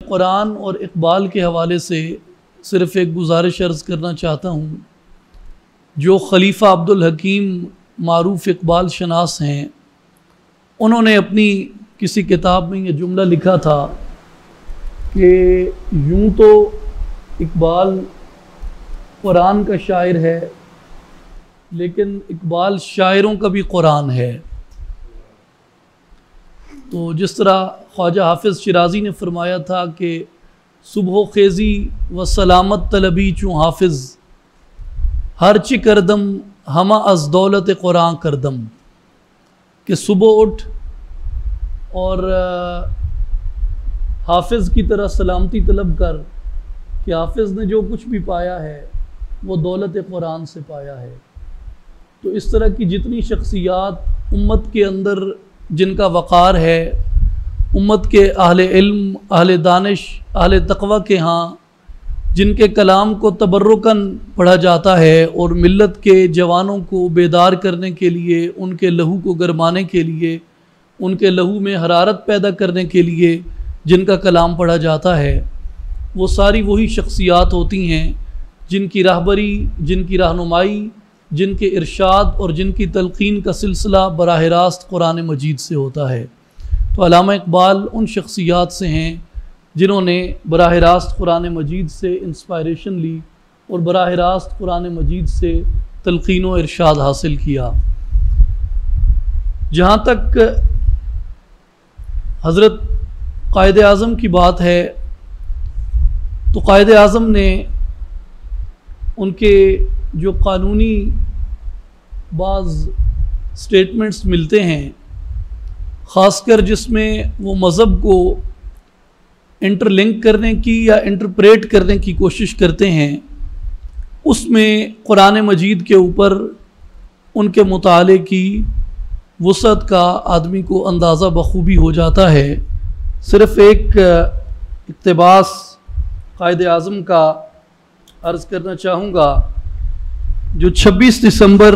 قرآن اور اقبال کے حوالے سے صرف ایک گزارش عرض کرنا چاہتا ہوں۔ جو خلیفہ عبدالحکیم معروف اقبال شناس ہیں، انہوں نے اپنی کسی کتاب میں یہ جملہ لکھا تھا کہ یوں تو اقبال قرآن کا شاعر ہے، لیکن اقبال شاعروں کا بھی قرآن ہے۔ تو جس طرح خواجہ حافظ شیرازی نے فرمایا تھا کہ صبح و خیزی و سلامت طلبی چوں حافظ، ہرچ کردم ہما از دولت قرآن کردم، کہ صبح اٹھ اور حافظ کی طرح سلامتی طلب کر کہ حافظ نے جو کچھ بھی پایا ہے وہ دولت قرآن سے پایا ہے۔ تو اس طرح کی جتنی شخصیات امت کے اندر جن کا وقار ہے، امت کے اہل علم، اہل دانش، اہل تقوی کے ہاں جن کے کلام کو تبرکاً پڑھا جاتا ہے اور ملت کے جوانوں کو بیدار کرنے کے لیے، ان کے لہو کو گرمانے کے لیے، ان کے لہو میں حرارت پیدا کرنے کے لیے جن کا کلام پڑھا جاتا ہے، وہ ساری وہی شخصیات ہوتی ہیں جن کی راہبری، جن کی رہنمائی، جن کے ارشاد اور جن کی تلقین کا سلسلہ براہ راست قرآن مجید سے ہوتا ہے۔ تو علامہ اقبال ان شخصیات سے ہیں جنہوں نے براہ راست قرآن مجید سے انسپائریشن لی اور براہ راست قرآن مجید سے تلقین و ارشاد حاصل کیا۔ جہاں تک حضرت قائد اعظم کی بات ہے، تو قائد اعظم نے ان کے جو قانونی بعض سٹیٹمنٹس ملتے ہیں، خاص کر جس میں وہ مذہب کو انٹر لنک کرنے کی یا انٹرپریٹ کرنے کی کوشش کرتے ہیں، اس میں قرآن مجید کے اوپر ان کے مطالعے کی وسعت کا آدمی کو اندازہ بخوبی ہو جاتا ہے۔ صرف ایک اقتباس قائد اعظم کا عرض کرنا چاہوں گا، جو 26 دسمبر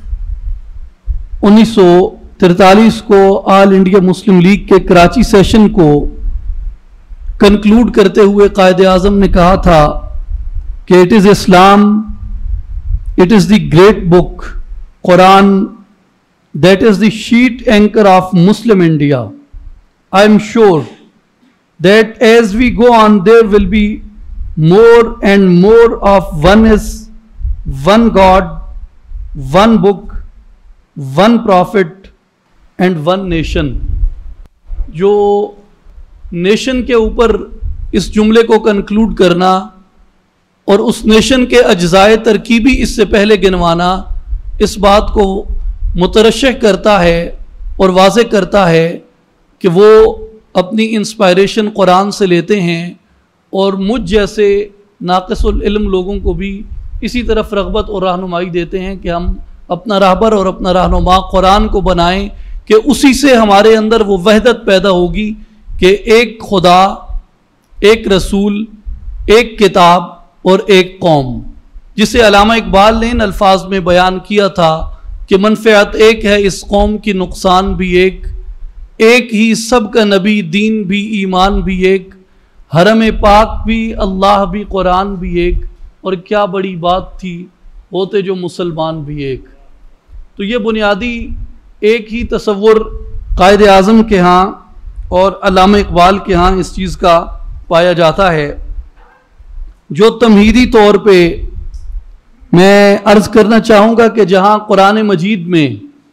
1943 کو آل انڈیا مسلم لیگ کے کراچی سیشن کو کنکلوڈ کرتے ہوئے قائد اعظم نے کہا تھا کہ it is Islam, it is the great book Quran that is the sheet anchor of Muslim India. I am sure that as we go on there will be more and more of oneness, one God, one book, one prophet and one nation۔ جو nation کے اوپر اس جملے کو conclude کرنا اور اس nation کے اجزائے ترکیبی اس سے پہلے گنوانا، اس بات کو مترشح کرتا ہے اور واضح کرتا ہے کہ وہ اپنی انسپائریشن قرآن سے لیتے ہیں، اور مجھ جیسے ناقص العلم لوگوں کو بھی اسی طرف رغبت اور رہنمائی دیتے ہیں کہ ہم اپنا راہبر اور اپنا رہنما قرآن کو بنائیں، کہ اسی سے ہمارے اندر وہ وحدت پیدا ہوگی کہ ایک خدا، ایک رسول، ایک کتاب اور ایک قوم، جسے علامہ اقبال نے ان الفاظ میں بیان کیا تھا کہ منفعت ایک ہے اس قوم کی، نقصان بھی ایک، ایک ہی سب کا نبی، دین بھی، ایمان بھی ایک، حرم پاک بھی، اللہ بھی، قرآن بھی ایک، اور کیا بڑی بات تھی ہوتے جو مسلمان بھی ایک۔ تو یہ بنیادی ایک ہی تصور قائد اعظم کے ہاں اور علامہ اقبال کے ہاں اس چیز کا پایا جاتا ہے، جو تمہیدی طور پہ میں عرض کرنا چاہوں گا کہ جہاں قرآن مجید میں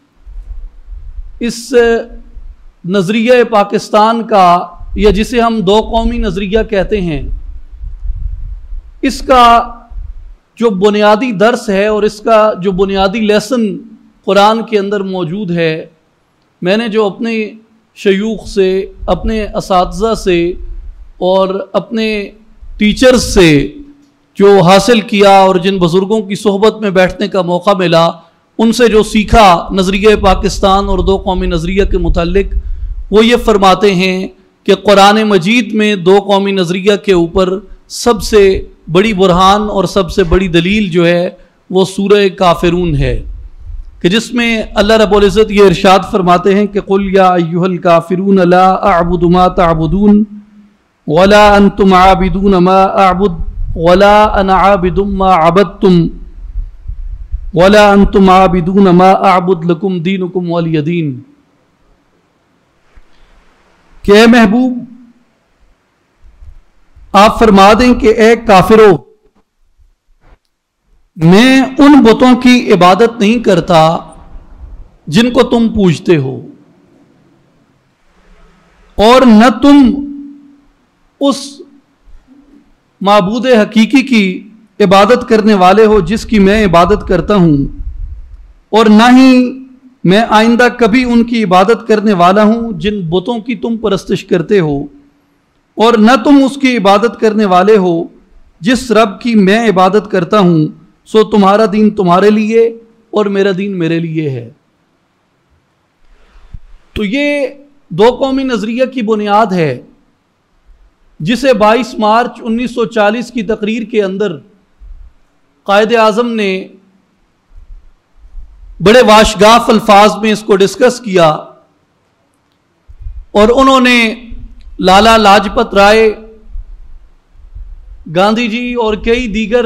اس نظریہ پاکستان کا، یا جسے ہم دو قومی نظریہ کہتے ہیں، اس کا جو بنیادی درس ہے اور اس کا جو بنیادی لیسن قرآن کے اندر موجود ہے، میں نے جو اپنے شیوخ سے، اپنے اساتذہ سے اور اپنے ٹیچرز سے جو حاصل کیا اور جن بزرگوں کی صحبت میں بیٹھنے کا موقع ملا، ان سے جو سیکھا نظریہ پاکستان اور دو قومی نظریہ کے متعلق، وہ یہ فرماتے ہیں کہ قرآن مجید میں دو قومی نظریہ کے اوپر سب سے بڑی برہان اور سب سے بڑی دلیل جو ہے وہ سورہ کافرون ہے، کہ جس میں اللہ رب العزت یہ ارشاد فرماتے ہیں کہ قُلْ يَا أَيُّهَا الْكَافِرُونَ لَا أَعْبُدُ مَا تَعْبُدُونَ ولا انتم عابدون ما اعبد ولا انا عابد ما عبدتم ولا انتم عابدون ما اعبد لکم دینکم ولی دین. کہ اے محبوب آپ فرما دیں کہ اے کافرو، میں ان بتوں کی عبادت نہیں کرتا جن کو تم پوجتے ہو، اور نہ تم اس معبود حقیقی کی عبادت کرنے والے ہو جس کی میں عبادت کرتا ہوں، اور نہ ہی میں آئندہ کبھی ان کی عبادت کرنے والا ہوں جن بتوں کی تم پرستش کرتے ہو، اور نہ تم اس کی عبادت کرنے والے ہو جس رب کی میں عبادت کرتا ہوں. سو تمہارا دین تمہارے لیے اور میرا دین میرے لیے ہے. تو یہ دو قومی نظریہ کی بنیاد ہے جسے 22 مارچ 1940 کی تقریر کے اندر قائد اعظم نے بڑے واشگاف الفاظ میں اس کو ڈسکس کیا، اور انہوں نے لالا لاجپت رائے، گاندھی جی اور کئی دیگر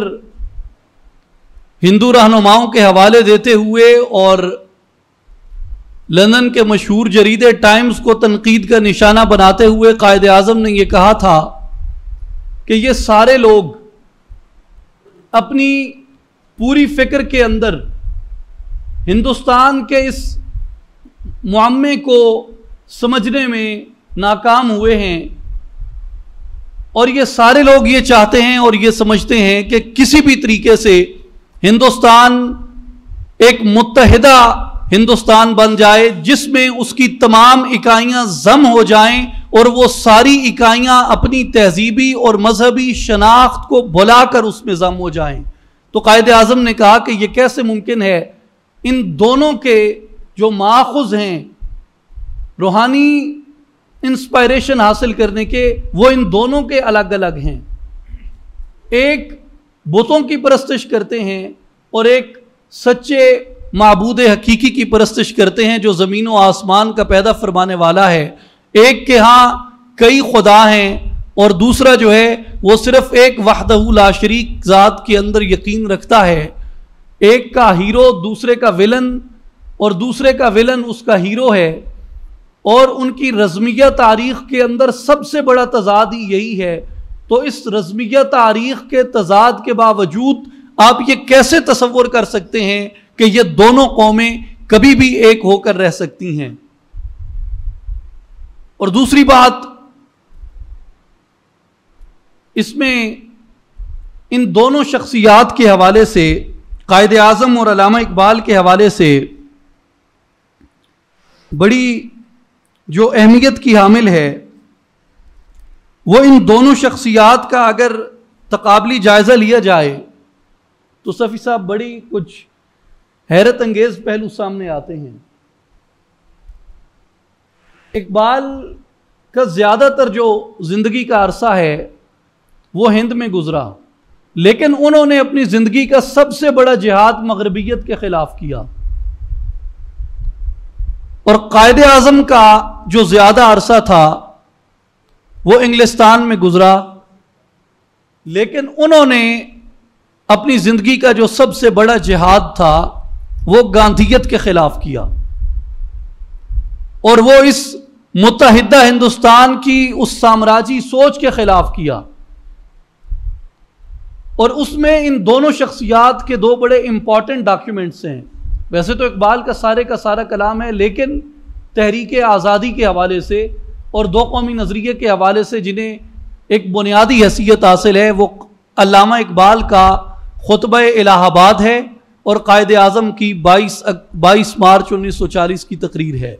ہندو رہنماؤں کے حوالے دیتے ہوئے اور لندن کے مشہور جریدے ٹائمز کو تنقید کا نشانہ بناتے ہوئے قائد اعظم نے یہ کہا تھا کہ یہ سارے لوگ اپنی پوری فکر کے اندر ہندوستان کے اس معمے کو سمجھنے میں ناکام ہوئے ہیں، اور یہ سارے لوگ یہ چاہتے ہیں اور یہ سمجھتے ہیں کہ کسی بھی طریقے سے ہندوستان ایک متحدہ ہندوستان بن جائے جس میں اس کی تمام اکائیاں ضم ہو جائیں اور وہ ساری اکائیاں اپنی تہذیبی اور مذہبی شناخت کو بھلا کر اس میں ضم ہو جائیں. تو قائد اعظم نے کہا کہ یہ کیسے ممکن ہے؟ ان دونوں کے جو ماخذ ہیں روحانی انسپائریشن حاصل کرنے کے، وہ ان دونوں کے الگ الگ ہیں. ایک بتوں کی پرستش کرتے ہیں اور ایک سچے معبود حقیقی کی پرستش کرتے ہیں جو زمین و آسمان کا پیدا فرمانے والا ہے. ایک کے ہاں کئی خدا ہیں اور دوسرا جو ہے وہ صرف ایک وحدہ لا شریک ذات کے اندر یقین رکھتا ہے. ایک کا ہیرو دوسرے کا ولن اور دوسرے کا ولن اس کا ہیرو ہے، اور ان کی رزمیہ تاریخ کے اندر سب سے بڑا تضاد ہی یہی ہے. تو اس رزمیہ تاریخ کے تضاد کے باوجود آپ یہ کیسے تصور کر سکتے ہیں کہ یہ دونوں قومیں کبھی بھی ایک ہو کر رہ سکتی ہیں؟ اور دوسری بات، اس میں ان دونوں شخصیات کے حوالے سے، قائد اعظم اور علامہ اقبال کے حوالے سے بڑی جو اہمیت کی حامل ہے، وہ ان دونوں شخصیات کا اگر تقابلی جائزہ لیا جائے تو صفی صاحب بڑی کچھ حیرت انگیز پہلو سامنے آتے ہیں. اقبال کا زیادہ تر جو زندگی کا عرصہ ہے وہ ہند میں گزرا، لیکن انہوں نے اپنی زندگی کا سب سے بڑا جہاد مغربیت کے خلاف کیا. اور قائد اعظم کا جو زیادہ عرصہ تھا وہ انگلستان میں گزرا، لیکن انہوں نے اپنی زندگی کا جو سب سے بڑا جہاد تھا وہ گاندھیت کے خلاف کیا، اور وہ اس متحدہ ہندوستان کی اس سامراجی سوچ کے خلاف کیا. اور اس میں ان دونوں شخصیات کے دو بڑے امپورٹنٹ ڈاکیومنٹس ہیں. ویسے تو اقبال کا سارا کلام ہے، لیکن تحریک آزادی کے حوالے سے اور دو قومی نظریے کے حوالے سے جنہیں ایک بنیادی حیثیت حاصل ہے، وہ علامہ اقبال کا خطبہ الہ آباد ہے اور قائد اعظم کی 22 مارچ 1940 کی تقریر ہے.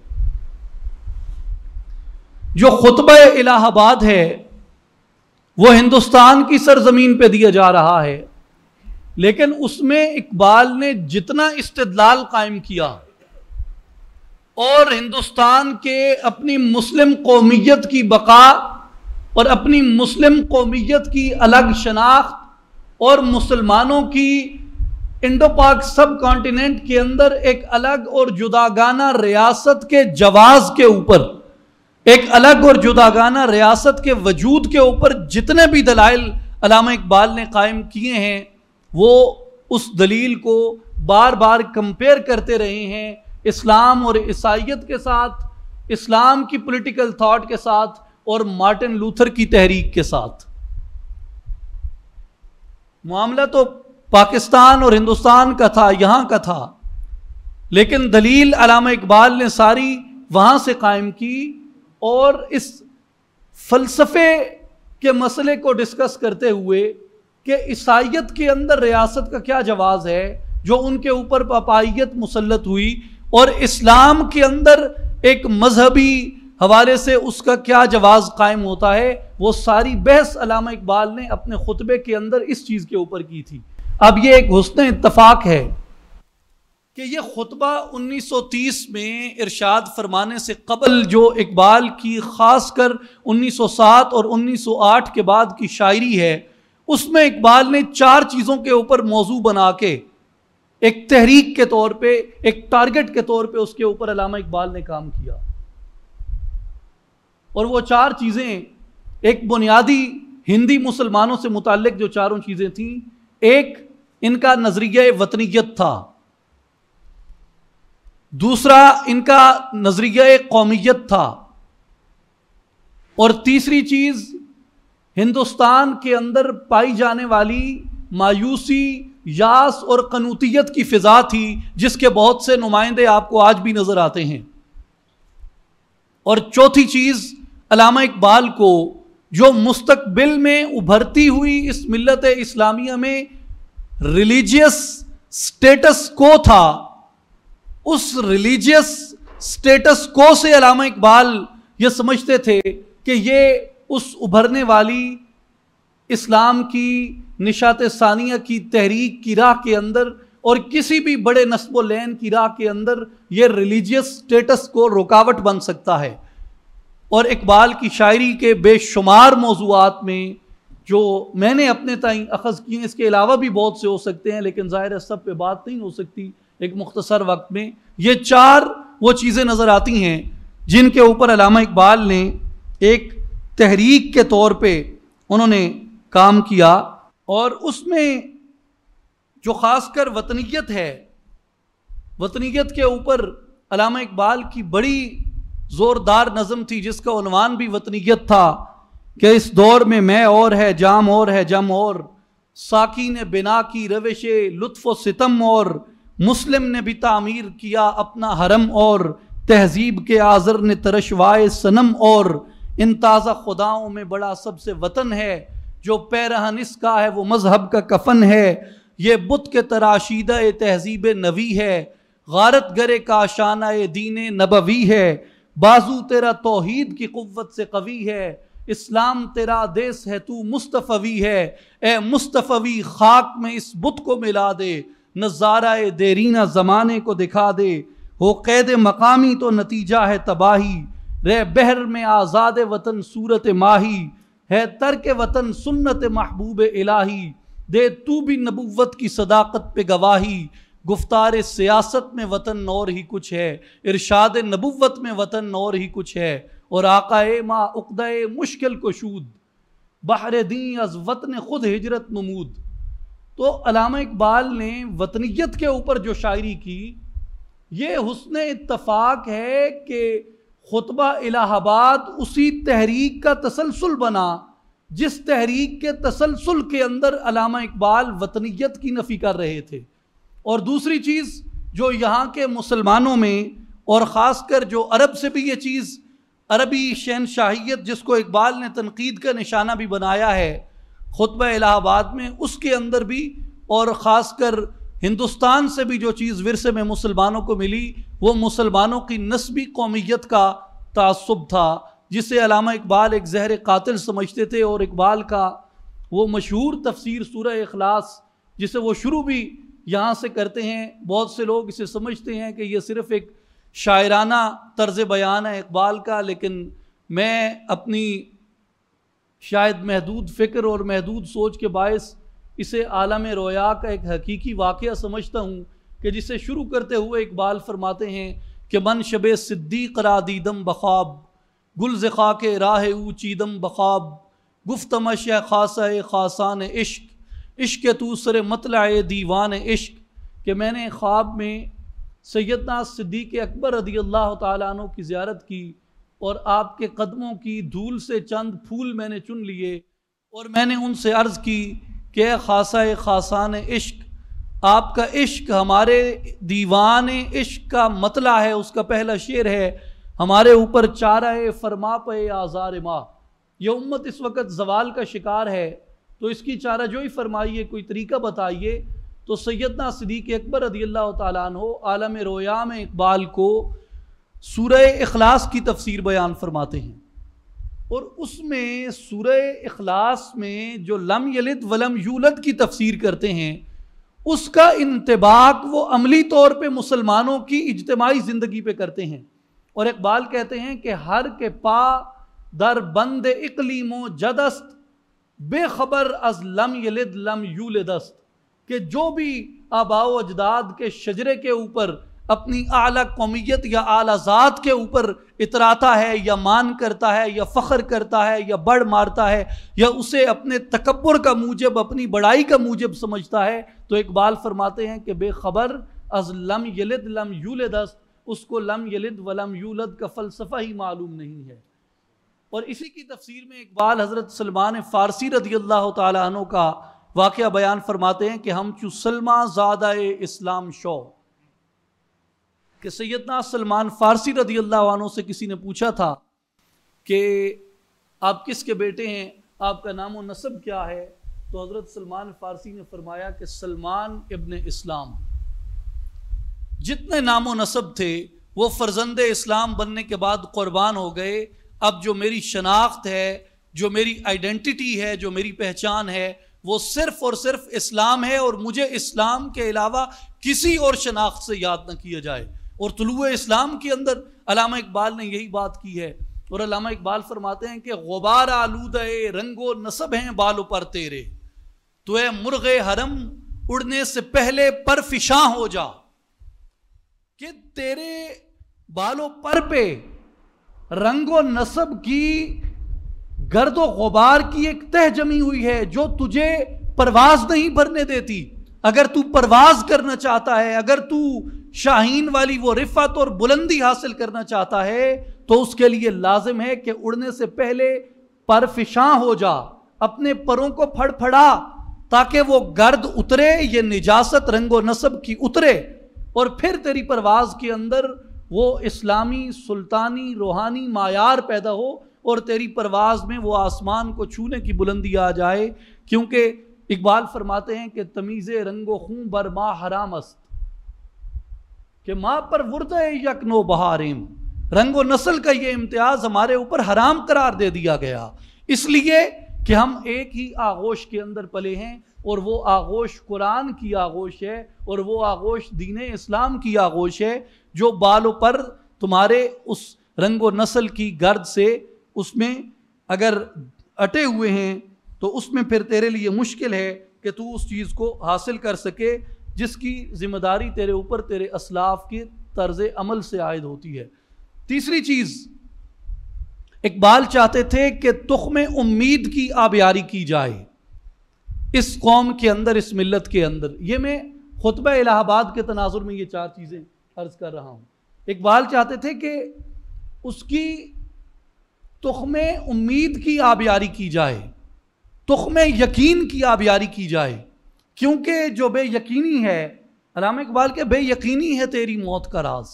جو خطبہ الہ آباد ہے وہ ہندوستان کی سرزمین پہ دیا جا رہا ہے، لیکن اس میں اقبال نے جتنا استدلال قائم کیا اور ہندوستان کے اپنی مسلم قومیت کی بقا اور اپنی مسلم قومیت کی الگ شناخت اور مسلمانوں کی انڈو پاک سب کانٹیننٹ کے اندر ایک الگ اور جداگانہ ریاست کے جواز کے اوپر ایک الگ اور جداگانہ ریاست کے وجود کے اوپر جتنے بھی دلائل علامہ اقبال نے قائم کیے ہیں وہ اس دلیل کو بار بار کمپیئر کرتے رہے ہیں اسلام اور عیسائیت کے ساتھ، اسلام کی پولیٹیکل تھاٹ کے ساتھ اور مارٹن لوتھر کی تحریک کے ساتھ۔ معاملہ تو پاکستان اور ہندوستان کا تھا، یہاں کا تھا، لیکن دلیل علامہ اقبال نے ساری وہاں سے قائم کی اور اس فلسفے کے مسئلے کو ڈسکس کرتے ہوئے کہ عیسائیت کے اندر ریاست کا کیا جواز ہے جو ان کے اوپر پاپائیت مسلط ہوئی، اور اسلام کے اندر ایک مذہبی حوالے سے اس کا کیا جواز قائم ہوتا ہے، وہ ساری بحث علامہ اقبال نے اپنے خطبے کے اندر اس چیز کے اوپر کی تھی۔ اب یہ ایک حسن اتفاق ہے کہ یہ خطبہ 1930 میں ارشاد فرمانے سے قبل جو اقبال کی خاص کر 1907 اور 1908 کے بعد کی شاعری ہے، اس میں اقبال نے 4 چیزوں کے اوپر موضوع بنا کے ایک تحریک کے طور پہ، ایک ٹارگٹ کے طور پہ اس کے اوپر علامہ اقبال نے کام کیا، اور وہ 4 چیزیں ایک بنیادی ہندی مسلمانوں سے متعلق جو 4 چیزیں تھیں، ایک ان کا نظریہ وطنیت تھا، دوسرا ان کا نظریہ قومیت تھا، اور تیسری چیز ہندوستان کے اندر پائی جانے والی مایوسی، یاس اور قنوطیت کی فضا تھی جس کے بہت سے نمائندے آپ کو آج بھی نظر آتے ہیں، اور چوتھی چیز علامہ اقبال کو جو مستقبل میں ابھرتی ہوئی اس ملت اسلامیہ میں ریلیجیس سٹیٹس کو تھا، اس ریلیجیس سٹیٹس کو سے علامہ اقبال یہ سمجھتے تھے کہ یہ اس ابھرنے والی اسلام کی نشاط ثانیہ کی تحریک کی راہ کے اندر اور کسی بھی بڑے نسب و لین کی راہ کے اندر یہ ریلیجیس سٹیٹس کو رکاوٹ بن سکتا ہے۔ اور اقبال کی شاعری کے بے شمار موضوعات میں جو میں نے اپنے تئیں اخذ کیے، اس کے علاوہ بھی بہت سے ہو سکتے ہیں لیکن ظاہر ہے سب پہ بات نہیں ہو سکتی ایک مختصر وقت میں، یہ 4 وہ چیزیں نظر آتی ہیں جن کے اوپر علامہ اقبال نے ایک تحریک کے طور پہ انہوں نے کام کیا، اور اس میں جو خاص کر وطنیت ہے، وطنیت کے اوپر علامہ اقبال کی بڑی زوردار نظم تھی جس کا عنوان بھی وطنیت تھا کہ اس دور میں میں اور ہے، جام اور ہے، جم اور، ساکی نے بنا کی روش لطف و ستم اور، مسلم نے بھی تعمیر کیا اپنا حرم اور، تہذیب کے آذر نے ترشوائے صنم اور، ان تازہ خداؤں میں بڑا سب سے وطن ہے، جو پیرہن اس کا ہے وہ مذہب کا کفن ہے، یہ بت کے تراشیدہ تہذیب نوی ہے، غارت گرے کا شانہ دین نبوی ہے، بازو تیرا توحید کی قوت سے قوی ہے، اسلام تیرا دیس ہے تو مصطفی ہے، اے مصطفی خاک میں اس بت کو ملا دے، نظارہ دیرینہ زمانے کو دکھا دے، ہو قید مقامی تو نتیجہ ہے تباہی، رہ بحر میں آزاد وطن صورت ماہی، ہے ترک وطن سنت محبوب الہی، دے تو بھی نبوت کی صداقت پہ گواہی، گفتار سیاست میں وطن اور ہی کچھ ہے، ارشاد نبوت میں وطن اور ہی کچھ ہے، اور آقائے ما عقدہ مشکل کشود، بحر دین از وطن خود ہجرت نمود۔ تو علامہ اقبال نے وطنیت کے اوپر جو شاعری کی، یہ حسن اتفاق ہے کہ خطبہ الہ آباد اسی تحریک کا تسلسل بنا جس تحریک کے تسلسل کے اندر علامہ اقبال وطنیت کی نفی کر رہے تھے۔ اور دوسری چیز جو یہاں کے مسلمانوں میں اور خاص کر جو عرب سے بھی یہ چیز، عربی شہنشاہیت جس کو اقبال نے تنقید کا نشانہ بھی بنایا ہے خطبہ الہ آباد میں، اس کے اندر بھی، اور خاص کر ہندوستان سے بھی جو چیز ورثے میں مسلمانوں کو ملی وہ مسلمانوں کی نسبی قومیت کا تعصب تھا، جسے علامہ اقبال ایک زہر قاتل سمجھتے تھے۔ اور اقبال کا وہ مشہور تفسیر سورہ اخلاص جسے وہ شروع بھی یہاں سے کرتے ہیں، بہت سے لوگ اسے سمجھتے ہیں کہ یہ صرف ایک شاعرانہ طرز بیان ہے اقبال کا، لیکن میں اپنی شاید محدود فکر اور محدود سوچ کے باعث اسے عالم رویا کا ایک حقیقی واقعہ سمجھتا ہوں کہ جسے شروع کرتے ہوئے اقبال فرماتے ہیں کہ من شب صدیق را دیدم بخواب، گل ز خاک راہ او چیدم بخواب گفتمش خاصہ خاصان عشق عشق تو سر مطلع دیوان عشق، کہ میں نے خواب میں سیدنا صدیق اکبر رضی اللہ تعالیٰ عنہ کی زیارت کی اور آپ کے قدموں کی دھول سے چند پھول میں نے چن لیے اور میں نے ان سے عرض کی کہ اے خاصہ خاصان عشق، آپ کا عشق ہمارے دیوان عشق کا مطلع ہے، اس کا پہلا شعر ہے، ہمارے اوپر چارہ فرما پہ آزار ماہ۔ یہ امت اس وقت زوال کا شکار ہے، تو اس کی چارہ جوئی فرمائیے، کوئی طریقہ بتائیے۔ تو سیدنا صدیق اکبر رضی اللہ تعالیٰ عنہ عالم رویا میں اقبال کو سورہ اخلاص کی تفسیر بیان فرماتے ہیں، اور اس میں سورہ اخلاص میں جو لم یلد ولم یولد کی تفسیر کرتے ہیں، اس کا انطباق وہ عملی طور پہ مسلمانوں کی اجتماعی زندگی پہ کرتے ہیں، اور اقبال کہتے ہیں کہ ہر کے پا در بند اقلیم و جدست بے خبر از لم یلد لم یولد است، کہ جو بھی آباء و اجداد کے شجرے کے اوپر اپنی اعلیٰ قومیت یا اعلیٰ ذات کے اوپر اتراتا ہے یا مان کرتا ہے یا فخر کرتا ہے یا بڑھ مارتا ہے یا اسے اپنے تکبر کا موجب، اپنی بڑائی کا موجب سمجھتا ہے، تو اقبال فرماتے ہیں کہ بے خبر از لم یلد لم یولد است، اس کو لم یلد ولم یولد کا فلسفہ ہی معلوم نہیں ہے۔ اور اسی کی تفسیر میں اقبال حضرت سلمان فارسی رضی اللہ تعالیٰ عنہ کا واقعہ بیان فرماتے ہیں کہ ہم چو سلمہ زادہ اسلام شو، کہ سیدنا سلمان فارسی رضی اللہ عنہ سے کسی نے پوچھا تھا کہ آپ کس کے بیٹے ہیں، آپ کا نام و نسب کیا ہے؟ تو حضرت سلمان فارسی نے فرمایا کہ سلمان ابن اسلام۔ جتنے نام و نسب تھے وہ فرزند اسلام بننے کے بعد قربان ہو گئے، اب جو میری شناخت ہے، جو میری آئیڈینٹی ہے، جو میری پہچان ہے، وہ صرف اور صرف اسلام ہے، اور مجھے اسلام کے علاوہ کسی اور شناخت سے یاد نہ کیا جائے۔ اور طلوع اسلام کے اندر علامہ اقبال نے یہی بات کی ہے، اور علامہ اقبال فرماتے ہیں کہ غبار آلودہ رنگ و نسب ہیں بالوں پر تیرے، تو اے مرغ حرم اڑنے سے پہلے پر فشاں ہو جا، کہ تیرے بالوں پر پہ رنگ و نسب کی گرد و غبار کی ایک تہ جمی ہوئی ہے جو تجھے پرواز نہیں بھرنے دیتی۔ اگر تو پرواز کرنا چاہتا ہے، اگر تو شاہین والی وہ رفعت اور بلندی حاصل کرنا چاہتا ہے، تو اس کے لیے لازم ہے کہ اڑنے سے پہلے پر فشاں ہو جا، اپنے پروں کو پھڑ پھڑا تاکہ وہ گرد اترے، یہ نجاست رنگ و نسب کی اترے، اور پھر تیری پرواز کے اندر وہ اسلامی سلطانی روحانی معیار پیدا ہو، اور تیری پرواز میں وہ آسمان کو چھونے کی بلندی آ جائے۔ کیونکہ اقبال فرماتے ہیں کہ تمیز رنگ و خون بر ماں حرام است، کہ ماں پر وردہ یک نو بہاریم، رنگ و نسل کا یہ امتیاز ہمارے اوپر حرام قرار دے دیا گیا، اس لیے کہ ہم ایک ہی آغوش کے اندر پلے ہیں، اور وہ آغوش قرآن کی آغوش ہے، اور وہ آغوش دین اسلام کی آغوش ہے، جو بالوں پر تمہارے اس رنگ و نسل کی گرد سے اس میں اگر اٹے ہوئے ہیں تو اس میں پھر تیرے لیے مشکل ہے کہ تو اس چیز کو حاصل کر سکے جس کی ذمہ داری تیرے اوپر تیرے اسلاف کے طرز عمل سے عائد ہوتی ہے۔ تیسری چیز، اقبال چاہتے تھے کہ تخم امید کی آبیاری کی جائے اس قوم کے اندر، اس ملت کے اندر۔ یہ میں خطبہ الہ آباد کے تناظر میں یہ چار چیزیں عرض کر رہا ہوں۔ اقبال چاہتے تھے کہ اس کی تخم امید کی آبیاری کی جائے، تخم یقین کی آبیاری کی جائے، کیونکہ جو بے یقینی ہے، علامہ اقبال کے بے یقینی ہے تیری موت کا راز،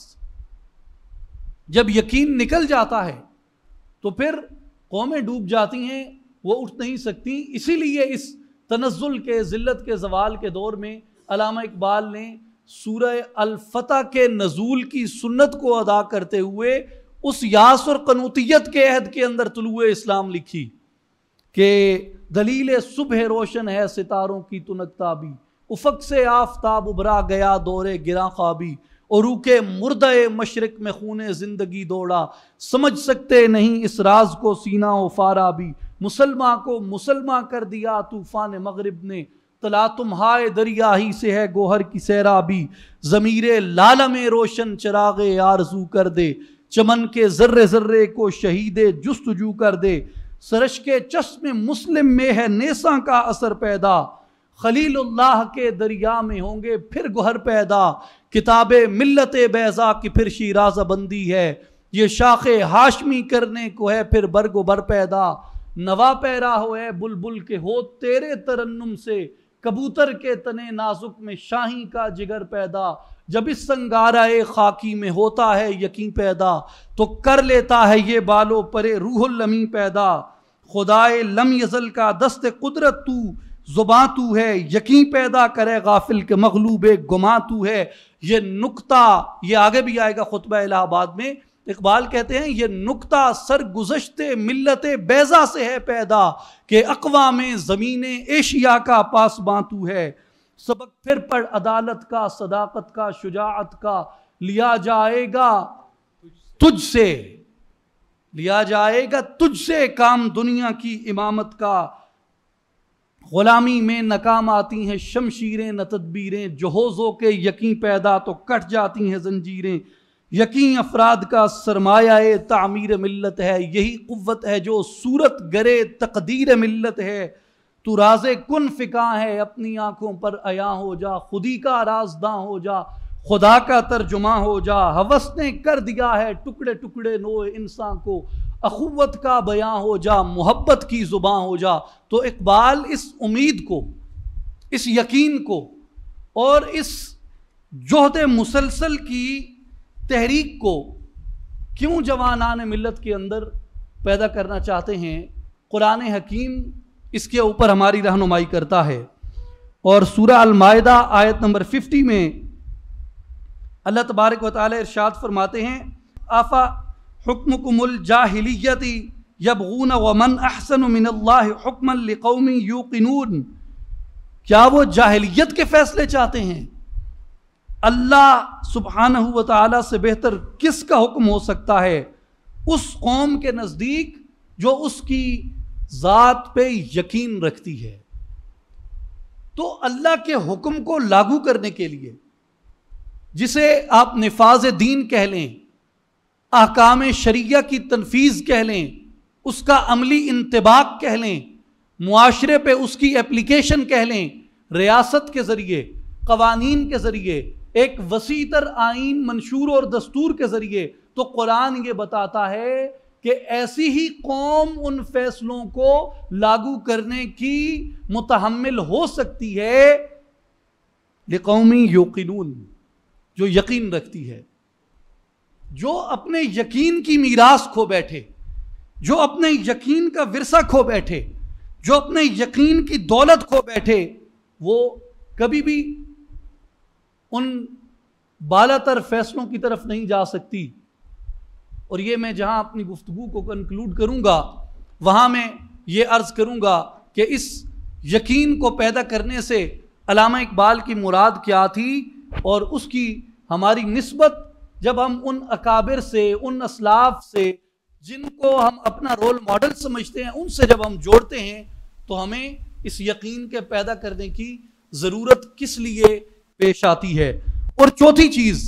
جب یقین نکل جاتا ہے تو پھر قومیں ڈوب جاتی ہیں، وہ اٹھ نہیں سکتی۔ اسی لیے اس تنزل کے، ذلت کے، زوال کے دور میں علامہ اقبال نے سورہ الفتح کے نزول کی سنت کو ادا کرتے ہوئے اس یاس اور قنوطیت کے عہد کے اندر طلوع اسلام لکھی کہ دلیل صبح روشن ہے ستاروں کی تنکتابی، افق سے آفتاب ابھرا گیا دور گراں خوابی، عروق مردہ مشرق میں خون زندگی دوڑا، سمجھ سکتے نہیں اس راز کو سینہ و فارابی، مسلمہ کو مسلمہ کر دیا طوفان مغرب نے، تلا تمہائے دریا ہی سے ہے گوہر کی سیرابی، ضمیر لالم روشن چراغ آرزو کر دے، چمن کے ذرے ذرے کو شہید جستجو کر دے، سرش کے چشم مسلم میں ہے نیساں کا اثر پیدا، خلیل اللہ کے دریا میں ہوں گے پھر گوہر پیدا، کتاب ملت بیضا کی پھر شیراز بندی ہے، یہ شاخ ہاشمی کرنے کو ہے پھر برگ و بر پیدا، نوا پیرا ہو ہے بلبل کے ہو تیرے ترنم سے، کبوتر کے تنے نازک میں شاہی کا جگر پیدا، جب اس سنگارہ خاکی میں ہوتا ہے یقین پیدا، تو کر لیتا ہے یہ بالو پرے روح الامین پیدا، خدائے لم یزل کا دست قدرت تو، زباں تو ہے یقین پیدا کرے غافل کے مغلوب گماں تو ہے۔ یہ نکتہ، یہ آگے بھی آئے گا خطبہ الہ آباد میں، اقبال کہتے ہیں یہ نکتہ سرگزشتے ملت بیضا سے ہے پیدا، کہ اقوام زمین ایشیا کا پاسباں تو ہے، سبق پھر پڑھ عدالت کا، صداقت کا، شجاعت کا، لیا جائے گا تجھ سے، لیا جائے گا تجھ سے کام دنیا کی امامت کا، غلامی میں ناکام آتی ہیں شمشیریں نہ تدبیریں، جوہوزوں کے یقین پیدا تو کٹ جاتی ہیں زنجیریں، یقین افراد کا سرمایہ تعمیر ملت ہے، یہی قوت ہے جو صورت گرے تقدیر ملت ہے، تو راز کن فکاں ہے اپنی آنکھوں پر عیاں ہو جا، خودی کا رازداں ہو جا، خدا کا ترجمہ ہو جا، ہوس نے کر دیا ہے ٹکڑے ٹکڑے نوع انسان کو، اخوت کا بیاں ہو جا، محبت کی زباں ہو جا۔ تو اقبال اس امید کو، اس یقین کو اور اس جہد مسلسل کی تحریک کو کیوں جوانان ملت کے اندر پیدا کرنا چاہتے ہیں، قرآن حکیم اس کے اوپر ہماری رہنمائی کرتا ہے۔ اور سورہ المائدہ آیت نمبر 50 میں اللہ تبارک و تعالی ارشاد فرماتے ہیں، آفا حکمکم الجاہلیت یبغون ومن احسن من اللہ حکما لقوم یوقنون، کیا وہ جاہلیت کے فیصلے چاہتے ہیں؟ اللہ سبحانہ و تعالی سے بہتر کس کا حکم ہو سکتا ہے اس قوم کے نزدیک جو اس کی ذات پہ یقین رکھتی ہے۔ تو اللہ کے حکم کو لاگو کرنے کے لیے، جسے آپ نفاذ دین کہہ لیں، احکام شریعہ کی تنفیذ کہہ لیں، اس کا عملی انطباق کہہ لیں، معاشرے پہ اس کی اپلیکیشن کہہ لیں، ریاست کے ذریعے، قوانین کے ذریعے، ایک وسیع تر آئین منشور اور دستور کے ذریعے، تو قرآن یہ بتاتا ہے کہ ایسی ہی قوم ان فیصلوں کو لاگو کرنے کی متحمل ہو سکتی ہے لقوم یوقنون، جو یقین رکھتی ہے، جو اپنے یقین کی میراث کھو بیٹھے، جو اپنے یقین کا ورثہ کھو بیٹھے، جو اپنے یقین کی دولت کھو بیٹھے، وہ کبھی بھی ان بالا تر فیصلوں کی طرف نہیں جا سکتی۔ اور یہ میں جہاں اپنی گفتگو کو کنکلوڈ کروں گا، وہاں میں یہ عرض کروں گا کہ اس یقین کو پیدا کرنے سے علامہ اقبال کی مراد کیا تھی، اور اس کی ہماری نسبت جب ہم ان اکابر سے، ان اسلاف سے جن کو ہم اپنا رول ماڈل سمجھتے ہیں، ان سے جب ہم جوڑتے ہیں تو ہمیں اس یقین کے پیدا کرنے کی ضرورت کس لیے پیش آتی ہے۔ اور چوتھی چیز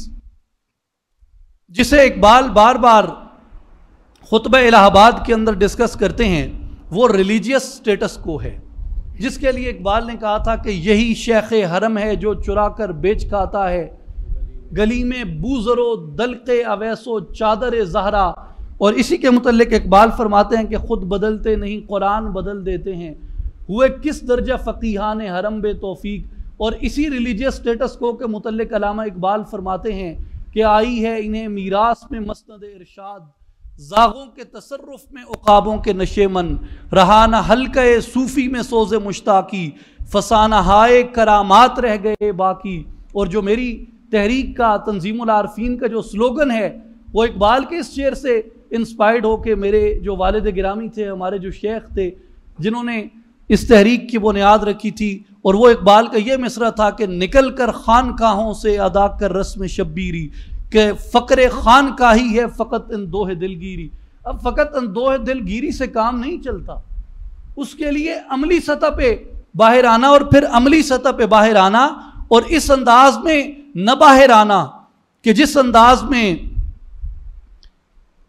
جسے اقبال بار بار خطبہ الہ آباد کے اندر ڈسکس کرتے ہیں، وہ ریلیجیس سٹیٹس کو ہے، جس کے لیے اقبال نے کہا تھا کہ یہی شیخ حرم ہے جو چرا کر بیچ کھاتا ہے، گلی میں بوزر و دلق اویس و چادر زہرا۔ اور اسی کے متعلق اقبال فرماتے ہیں کہ خود بدلتے نہیں قرآن بدل دیتے ہیں، ہوئے کس درجہ فقیہان حرم بے توفیق۔ اور اسی ریلیجیس سٹیٹس کو کے متعلق علامہ اقبال فرماتے ہیں کہ آئی ہے انہیں میراث میں مسند ارشاد، زاغوں کے تصرف میں عقابوں کے نشے من، رہا نہ حلقہ صوفی میں سوز مشتاقی، فسانہ ہائے کرامات رہ گئے باقی۔ اور جو میری تحریک کا، تنظیم العارفین کا جو سلوگن ہے، وہ اقبال کے اس شعر سے انسپائرڈ ہو کے میرے جو والد گرامی تھے، ہمارے جو شیخ تھے، جنہوں نے اس تحریک کی بنیاد رکھی تھی، اور وہ اقبال کا یہ مصرع تھا کہ نکل کر خانقاہوں سے ادا کر رسم شبیری، کہ فقر خانقاہی ہے فقط اندوہ دلگیری۔ اب فقط اندوہ دلگیری سے کام نہیں چلتا، اس کے لیے عملی سطح پہ باہر آنا، اور پھر عملی سطح پہ باہر آنا، اور اس انداز میں نہ باہر آنا کہ جس انداز میں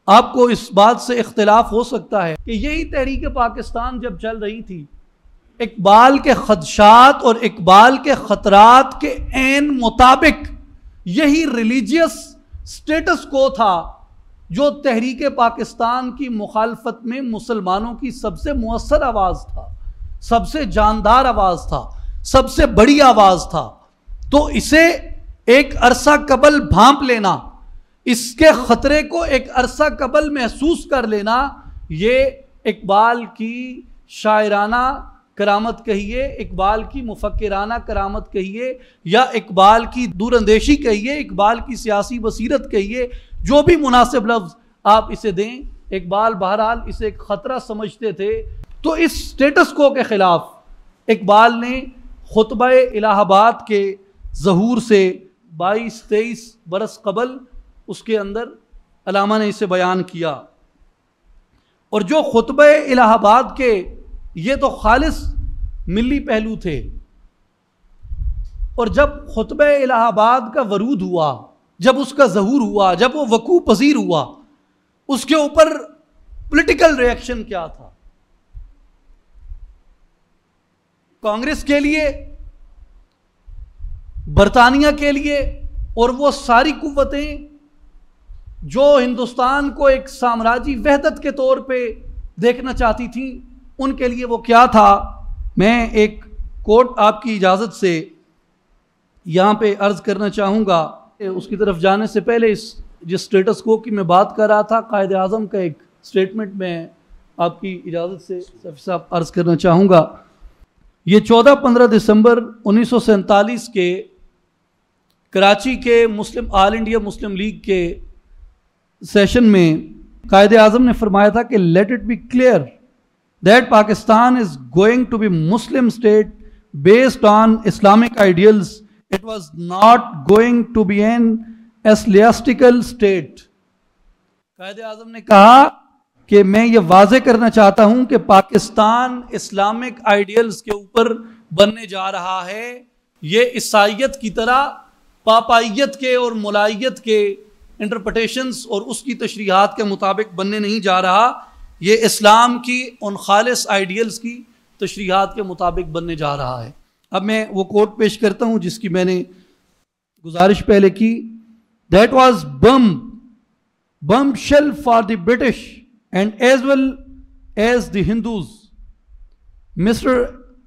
آپ کو اس بات سے اختلاف ہو سکتا ہے کہ یہی تحریک پاکستان جب چل رہی تھی، اقبال کے خدشات اور اقبال کے خطرات کے عین مطابق یہی ریلیجیس سٹیٹس کو تھا جو تحریک پاکستان کی مخالفت میں مسلمانوں کی سب سے مؤثر آواز تھا، سب سے جاندار آواز تھا، سب سے بڑی آواز تھا۔ تو اسے ایک عرصہ قبل بھانپ لینا، اس کے خطرے کو ایک عرصہ قبل محسوس کر لینا، یہ اقبال کی شاعرانہ کرامت کہیے، اقبال کی مفکرانہ کرامت کہیے، یا اقبال کی دور اندیشی کہیے، اقبال کی سیاسی بصیرت کہیے، جو بھی مناسب لفظ آپ اسے دیں، اقبال بہرحال اسے ایک خطرہ سمجھتے تھے۔ تو اس سٹیٹس کو کے خلاف اقبال نے خطبہ الہ آباد کے ظہور سے 22-23 برس قبل اس کے اندر علامہ نے اسے بیان کیا۔ اور جو خطبہ الہ آباد کے یہ تو خالص ملی پہلو تھے، اور جب خطبہ الہ آباد کا ورود ہوا، جب اس کا ظہور ہوا، جب وہ وقوع پذیر ہوا، اس کے اوپر پولیٹیکل ری ایکشن کیا تھا؟ کانگریس کے لیے، برطانیہ کے لیے، اور وہ ساری قوتیں جو ہندوستان کو ایک سامراجی وحدت کے طور پہ دیکھنا چاہتی تھیں، ان کے لیے وہ کیا تھا؟ میں ایک کوٹ آپ کی اجازت سے یہاں پہ عرض کرنا چاہوں گا۔ اس کی طرف جانے سے پہلے جس سٹیٹس کو کی میں بات کر رہا تھا، قائد اعظم کا ایک سٹیٹمنٹ میں آپ کی اجازت سے صفی صاحب عرض کرنا چاہوں گا۔ یہ 14-15 دسمبر 1947 کے کراچی کے آل انڈیا مسلم لیگ کے سیشن میں قائد اعظم نے فرمایا تھا کہ let it be clear that Pakistan is going to be Muslim state based on Islamic ideals, it was not going to be an ecclesiastical state. Quaid Azam نے کہا کہ میں یہ واضح کرنا چاہتا ہوں کہ پاکستان اسلامک آئیڈیلز کے اوپر بننے جا رہا ہے، یہ عیسائیت کی طرح پاپائیت کے اور ملائیت کے انٹرپریٹیشنز اور اس کی تشریحات کے مطابق بننے نہیں جا رہا، یہ اسلام کی ان خالص آئیڈیلز کی تشریحات کے مطابق بننے جا رہا ہے۔ اب میں وہ کوٹ پیش کرتا ہوں جس کی میں نے گزارش پہلے کی۔ That was bombshell for the British and as well as the Hindus. Mr.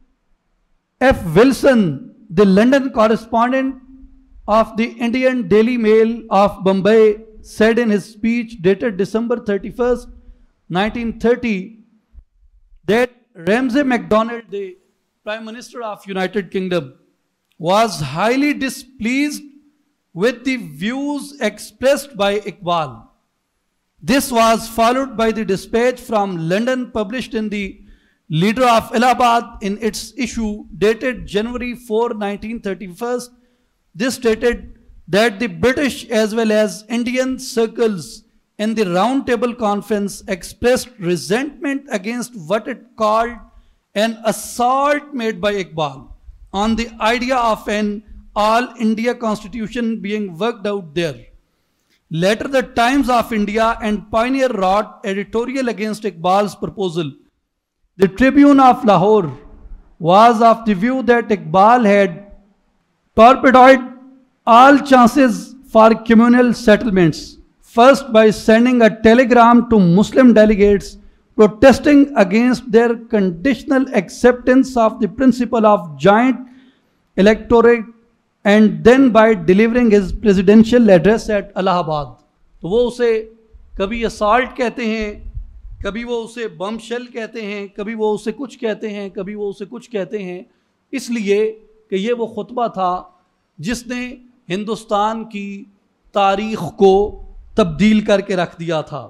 F. Wilson, the London correspondent of the Indian Daily Mail of Bombay, said in his speech dated December 31st, 1930, that Ramsay MacDonald, the Prime Minister of United Kingdom, was highly displeased with the views expressed by Iqbal. This was followed by the dispatch from London published in the Leader of Allahabad in its issue dated January 4, 1931. This stated that the British as well as Indian circles in the Round Table Conference expressed resentment against what it called an assault made by Iqbal on the idea of an all India constitution being worked out there. Later, the Times of India and Pioneer wrote editorial against Iqbal's proposal. The Tribune of Lahore was of the view that Iqbal had torpedoed all chances for communal settlements, first by sending a telegram to Muslim delegates protesting against their conditional acceptance of the principle of joint electorate, and then by delivering his presidential address at Allahabad. تو وہ اسے کبھی assault کہتے ہیں، کبھی وہ اسے بم شل کہتے ہیں، کبھی وہ اسے کچھ کہتے ہیں، کبھی وہ اسے کچھ کہتے ہیں، اس لیے کہ یہ وہ خطبہ تھا جس نے ہندوستان کی تاریخ کو تبدیل کر کے رکھ دیا تھا۔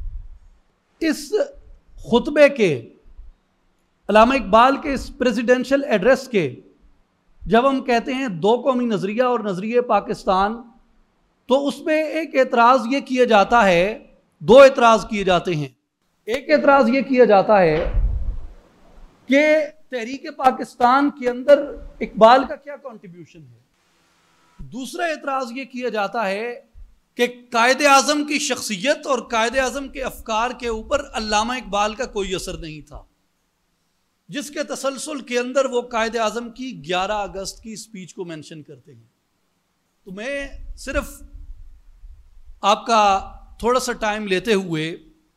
اس خطبے کے، علامہ اقبال کے اس پریزیڈنشل ایڈریس کے، جب ہم کہتے ہیں دو قومی نظریہ اور نظریہ پاکستان، تو اس میں ایک اعتراض یہ کیا جاتا ہے، دو اعتراض کیے جاتے ہیں۔ ایک اعتراض یہ کیا جاتا ہے کہ تحریک پاکستان کے اندر اقبال کا کیا کنٹریبیوشن ہے۔ دوسرا اعتراض یہ کیا جاتا ہے کہ قائد اعظم کی شخصیت اور قائد اعظم کے افکار کے اوپر علامہ اقبال کا کوئی اثر نہیں تھا، جس کے تسلسل کے اندر وہ قائد اعظم کی 11 اگست کی اسپیچ کو مینشن کرتے ہیں۔ تو میں صرف آپ کا تھوڑا سا ٹائم لیتے ہوئے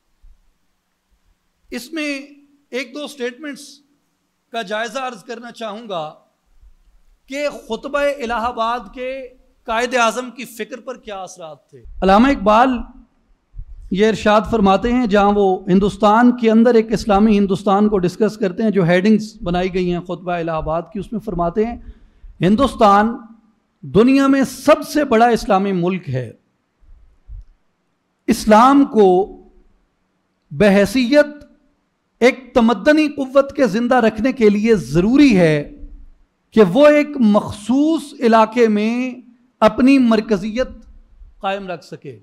اس میں ایک دو سٹیٹمنٹس کا جائزہ عرض کرنا چاہوں گا کہ خطبہ الہ آباد کے قائد اعظم کی فکر پر کیا اثرات تھے۔ علامہ اقبال یہ ارشاد فرماتے ہیں جہاں وہ ہندوستان کے اندر ایک اسلامی ہندوستان کو ڈسکس کرتے ہیں، جو ہیڈنگز بنائی گئی ہیں خطبہ الہ آباد کی، اس میں فرماتے ہیں ہندوستان دنیا میں سب سے بڑا اسلامی ملک ہے، اسلام کو بحیثیت ایک تمدنی قوت کے زندہ رکھنے کے لیے ضروری ہے کہ وہ ایک مخصوص علاقے میں اپنی مرکزیت قائم رکھ سکے۔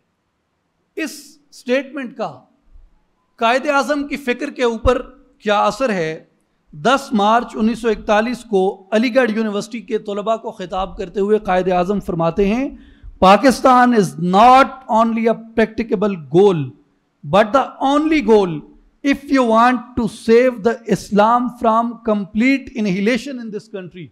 اس سٹیٹمنٹ کا قائد اعظم کی فکر کے اوپر کیا اثر ہے؟ 10 مارچ 1941 کو علی گڑھ یونیورسٹی کے طلباء کو خطاب کرتے ہوئے قائد اعظم فرماتے ہیں Pakistan is not only a practicable goal but the only goal if you want to save the Islam from complete annihilation in this country۔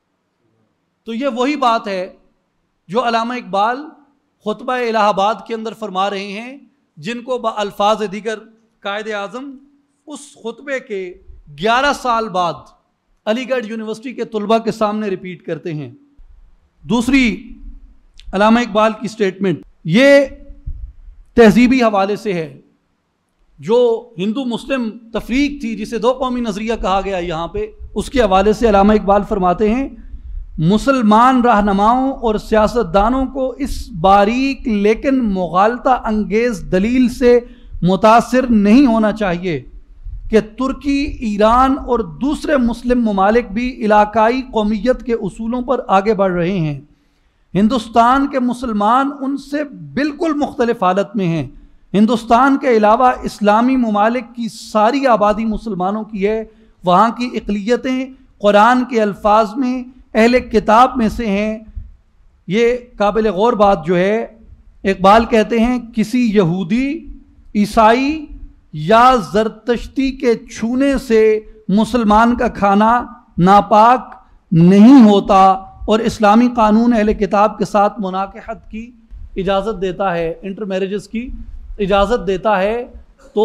تو یہ وہی بات ہے جو علامہ اقبال خطبہ الہ آباد کے اندر فرما رہے ہیں، جن کو بالفاظ دیگر قائد اعظم اس خطبے کے 11 سال بعد علی گڑھ یونیورسٹی کے طلباء کے سامنے ریپیٹ کرتے ہیں۔ دوسری علامہ اقبال کی سٹیٹمنٹ یہ تہذیبی حوالے سے ہے۔ جو ہندو مسلم تفریق تھی، جسے دو قومی نظریہ کہا گیا یہاں پہ، اس کے حوالے سے علامہ اقبال فرماتے ہیں مسلمان رہنماؤں اور سیاستدانوں کو اس باریک لیکن مغالطہ انگیز دلیل سے متاثر نہیں ہونا چاہیے کہ ترکی، ایران اور دوسرے مسلم ممالک بھی علاقائی قومیت کے اصولوں پر آگے بڑھ رہے ہیں۔ ہندوستان کے مسلمان ان سے بالکل مختلف حالت میں ہیں۔ ہندوستان کے علاوہ اسلامی ممالک کی ساری آبادی مسلمانوں کی ہے، وہاں کی اقلیتیں قرآن کے الفاظ میں اہل کتاب میں سے ہیں۔ یہ قابل غور بات جو ہے، اقبال کہتے ہیں کسی یہودی، عیسائی یا زرتشتی کے چھونے سے مسلمان کا کھانا ناپاک نہیں ہوتا، اور اسلامی قانون اہل کتاب کے ساتھ مناکحت کی اجازت دیتا ہے، انٹر میرجز کی اجازت دیتا ہے۔ تو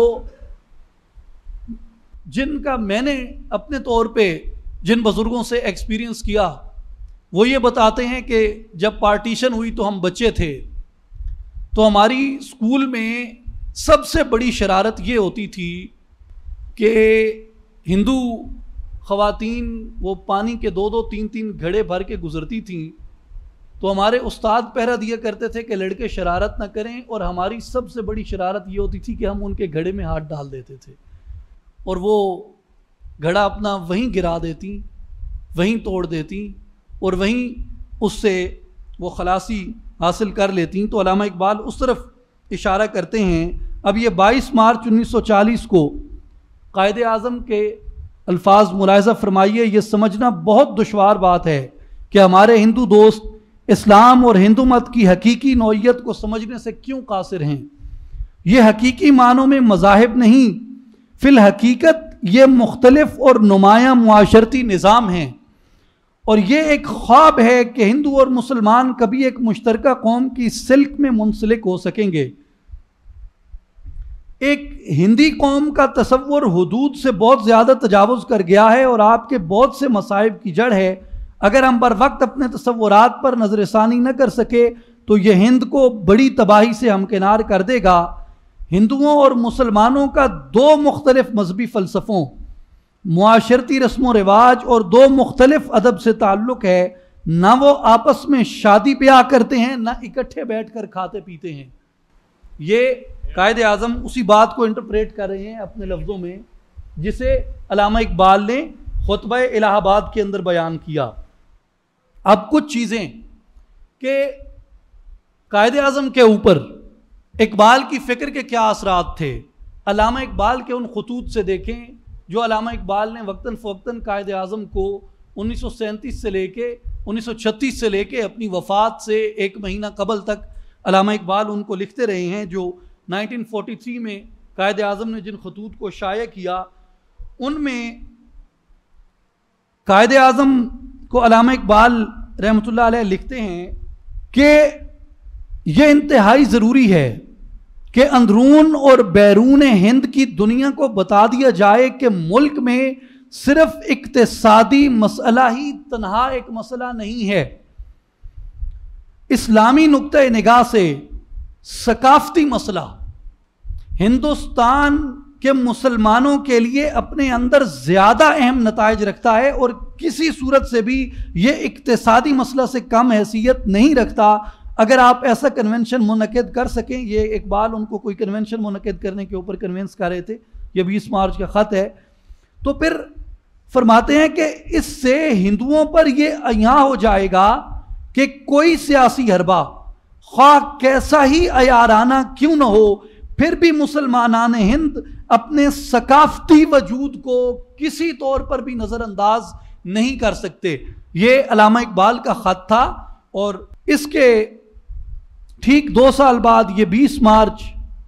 جن کا میں نے اپنے طور پہ جن بزرگوں سے ایکسپیرینس کیا، وہ یہ بتاتے ہیں کہ جب پارٹیشن ہوئی تو ہم بچے تھے، تو ہماری اسکول میں سب سے بڑی شرارت یہ ہوتی تھی کہ ہندو خواتین وہ پانی کے 2-2 3-3 گھڑے بھر کے گزرتی تھیں، تو ہمارے استاد پہرا دیا کرتے تھے کہ لڑکے شرارت نہ کریں، اور ہماری سب سے بڑی شرارت یہ ہوتی تھی کہ ہم ان کے گھڑے میں ہاتھ ڈال دیتے تھے، اور وہ گھڑا اپنا وہیں گرا دیتی، وہیں توڑ دیتی، اور وہیں اس سے وہ خلاصی حاصل کر لیتی۔ تو علامہ اقبال اس طرف اشارہ کرتے ہیں۔ اب یہ 22 مارچ 1940 کو قائد اعظم کے الفاظ ملاحظہ فرمائیے، یہ سمجھنا بہت دشوار بات ہے کہ ہمارے ہندو دوست اسلام اور ہندو مت کی حقیقی نوعیت کو سمجھنے سے کیوں قاصر ہیں۔ یہ حقیقی معنوں میں مذاہب نہیں، فی الحقیقت یہ مختلف اور نمایاں معاشرتی نظام ہیں، اور یہ ایک خواب ہے کہ ہندو اور مسلمان کبھی ایک مشترکہ قوم کی سلک میں منسلک ہو سکیں گے۔ ایک ہندی قوم کا تصور حدود سے بہت زیادہ تجاوز کر گیا ہے، اور آپ کے بہت سے مصائب کی جڑ ہے۔ اگر ہم بر وقت اپنے تصورات پر نظر ثانی نہ کر سکے تو یہ ہند کو بڑی تباہی سے ہمکنار کر دے گا۔ ہندوؤں اور مسلمانوں کا 2 مختلف مذہبی فلسفوں، معاشرتی رسم و رواج اور 2 مختلف ادب سے تعلق ہے۔ نہ وہ آپس میں شادی بیاہ کرتے ہیں، نہ اکٹھے بیٹھ کر کھاتے پیتے ہیں۔ یہ قائد اعظم اسی بات کو انٹرپریٹ کر رہے ہیں اپنے لفظوں میں، جسے علامہ اقبال نے خطبہ الہ آباد کے اندر بیان کیا۔ اب کچھ چیزیں کہ قائد اعظم کے اوپر اقبال کی فکر کے کیا اثرات تھے، علامہ اقبال کے ان خطوط سے دیکھیں جو علامہ اقبال نے وقتاً فوقتاً قائد اعظم کو 1937 سے لے کے 1936 سے لے کے اپنی وفات سے 1 مہینہ قبل تک علامہ اقبال ان کو لکھتے رہے ہیں، جو 1943 میں قائد اعظم نے جن خطوط کو شائع کیا، ان میں قائد اعظم کو علامہ اقبال رحمۃ اللہ علیہ لکھتے ہیں کہ یہ انتہائی ضروری ہے کہ اندرون اور بیرون ہند کی دنیا کو بتا دیا جائے کہ ملک میں صرف اقتصادی مسئلہ ہی تنہا ایک مسئلہ نہیں ہے، اسلامی نقطۂ نگاہ سے ثقافتی مسئلہ ہندوستان کے مسلمانوں کے لیے اپنے اندر زیادہ اہم نتائج رکھتا ہے، اور کسی صورت سے بھی یہ اقتصادی مسئلہ سے کم حیثیت نہیں رکھتا۔ اگر آپ ایسا کنونشن منعقد کر سکیں، یہ اقبال ان کو کوئی کنونشن منعقد کرنے کے اوپر کنونس کر رہے تھے، یہ 20 مارچ کا خط ہے، تو پھر فرماتے ہیں کہ اس سے ہندوؤں پر یہ عیاں ہو جائے گا کہ کوئی سیاسی حربہ خواہ کیسا ہی عیارانہ کیوں نہ ہو، پھر بھی مسلمانان ہند اپنے ثقافتی وجود کو کسی طور پر بھی نظر انداز نہیں کر سکتے۔ یہ علامہ اقبال کا خط تھا، اور اس کے ٹھیک 2 سال بعد یہ 20 مارچ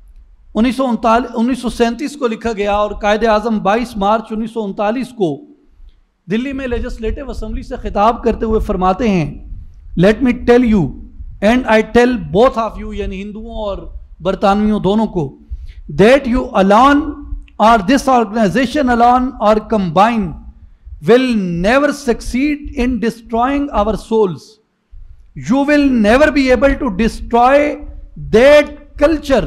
1937 کو لکھا گیا، اور قائد اعظم 22 مارچ 1939 کو دلی میں لیجسلیٹو اسمبلی سے خطاب کرتے ہوئے فرماتے ہیں، let me tell you and I tell both of you, یعنی ہندوؤں اور برطانویوں دونوں کو، that you alone or this organization alone or combined will never succeed in destroying our souls. You will never be able to destroy that culture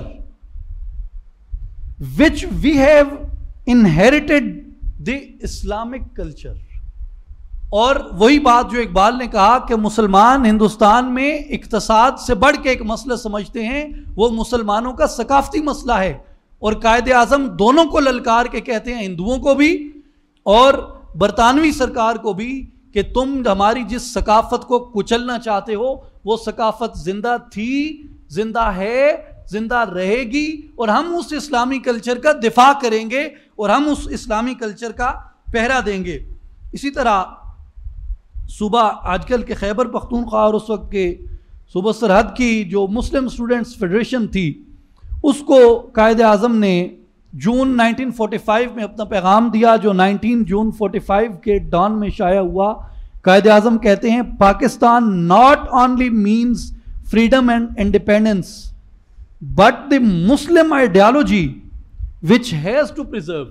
which we have inherited, the Islamic culture. اور وہی بات جو اقبال نے کہا کہ مسلمان ہندوستان میں اقتصاد سے بڑھ کے ایک مسئلہ سمجھتے ہیں، وہ مسلمانوں کا ثقافتی مسئلہ ہے، اور قائد اعظم دونوں کو للکار کے کہتے ہیں، ہندوؤں کو بھی اور برطانوی سرکار کو بھی، کہ تم ہماری جس ثقافت کو کچلنا چاہتے ہو وہ ثقافت زندہ تھی، زندہ ہے، زندہ رہے گی، اور ہم اس اسلامی کلچر کا دفاع کریں گے، اور ہم اس اسلامی کلچر کا پہرا دیں گے۔ اسی طرح صوبہ آج کل کے خیبر پختونخوا اور اس وقت کے صوبہ سرحد کی جو مسلم اسٹوڈنٹس فیڈریشن تھی، اس کو قائد اعظم نے جون 1945 میں اپنا پیغام دیا، جو 19 جون 45 کے ڈان میں شائع ہوا۔ قائد اعظم کہتے ہیں، Pakistan not only means freedom and independence but the Muslim ideology which has to preserve.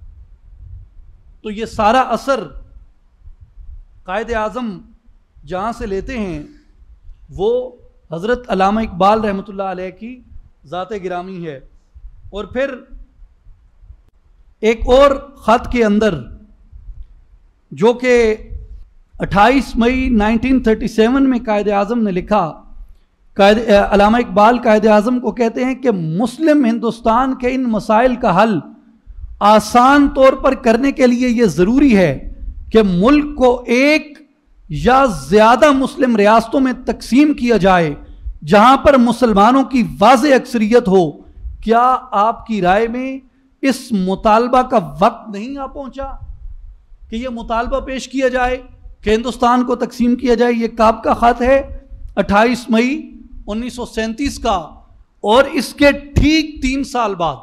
تو یہ سارا اثر قائد اعظم جہاں سے لیتے ہیں وہ حضرت علامہ اقبال رحمۃ اللہ علیہ کی ذات گرامی ہے۔ اور پھر ایک اور خط کے اندر جو کہ 28 مئی 1937 میں قائد اعظم نے لکھا، علامہ اقبال قائد اعظم کو کہتے ہیں کہ مسلم ہندوستان کے ان مسائل کا حل آسان طور پر کرنے کے لیے یہ ضروری ہے کہ ملک کو ایک یا زیادہ مسلم ریاستوں میں تقسیم کیا جائے جہاں پر مسلمانوں کی واضح اکثریت ہو۔ کیا آپ کی رائے میں اس مطالبہ کا وقت نہیں آ پہنچا کہ یہ مطالبہ پیش کیا جائے کہ ہندوستان کو تقسیم کیا جائے؟ یہ کب کا خط ہے؟ 28 مئی 1937 کا، اور اس کے ٹھیک 3 سال بعد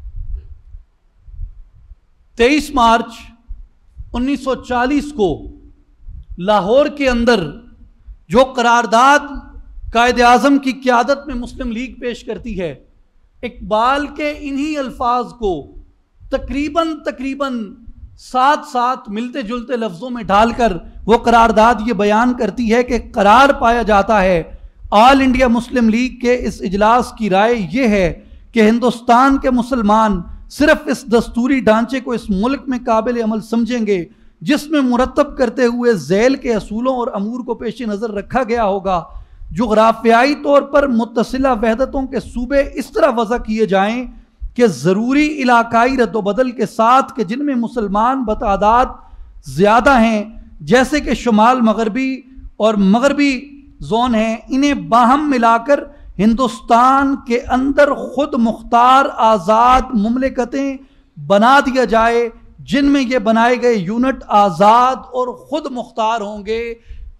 23 مارچ 1940 کو لاہور کے اندر جو قرارداد قائد اعظم کی قیادت میں مسلم لیگ پیش کرتی ہے، اقبال کے انہی الفاظ کو تقریباً ساتھ ملتے جلتے لفظوں میں ڈال کر وہ قرارداد یہ بیان کرتی ہے کہ قرار پایا جاتا ہے آل انڈیا مسلم لیگ کے اس اجلاس کی رائے یہ ہے کہ ہندوستان کے مسلمان صرف اس دستوری ڈھانچے کو اس ملک میں قابل عمل سمجھیں گے جس میں مرتب کرتے ہوئے ذیل کے اصولوں اور امور کو پیش نظر رکھا گیا ہوگا۔ جغرافیائی طور پر متصلہ وحدتوں کے صوبے اس طرح وضع کیے جائیں کہ ضروری علاقائی رد و بدل کے ساتھ کہ جن میں مسلمان بتعداد زیادہ ہیں، جیسے کہ شمال مغربی اور مغربی زون ہیں، انہیں باہم ملا کر ہندوستان کے اندر خود مختار آزاد مملکتیں بنا دیا جائے، جن میں یہ بنائے گئے یونٹ آزاد اور خود مختار ہوں گے۔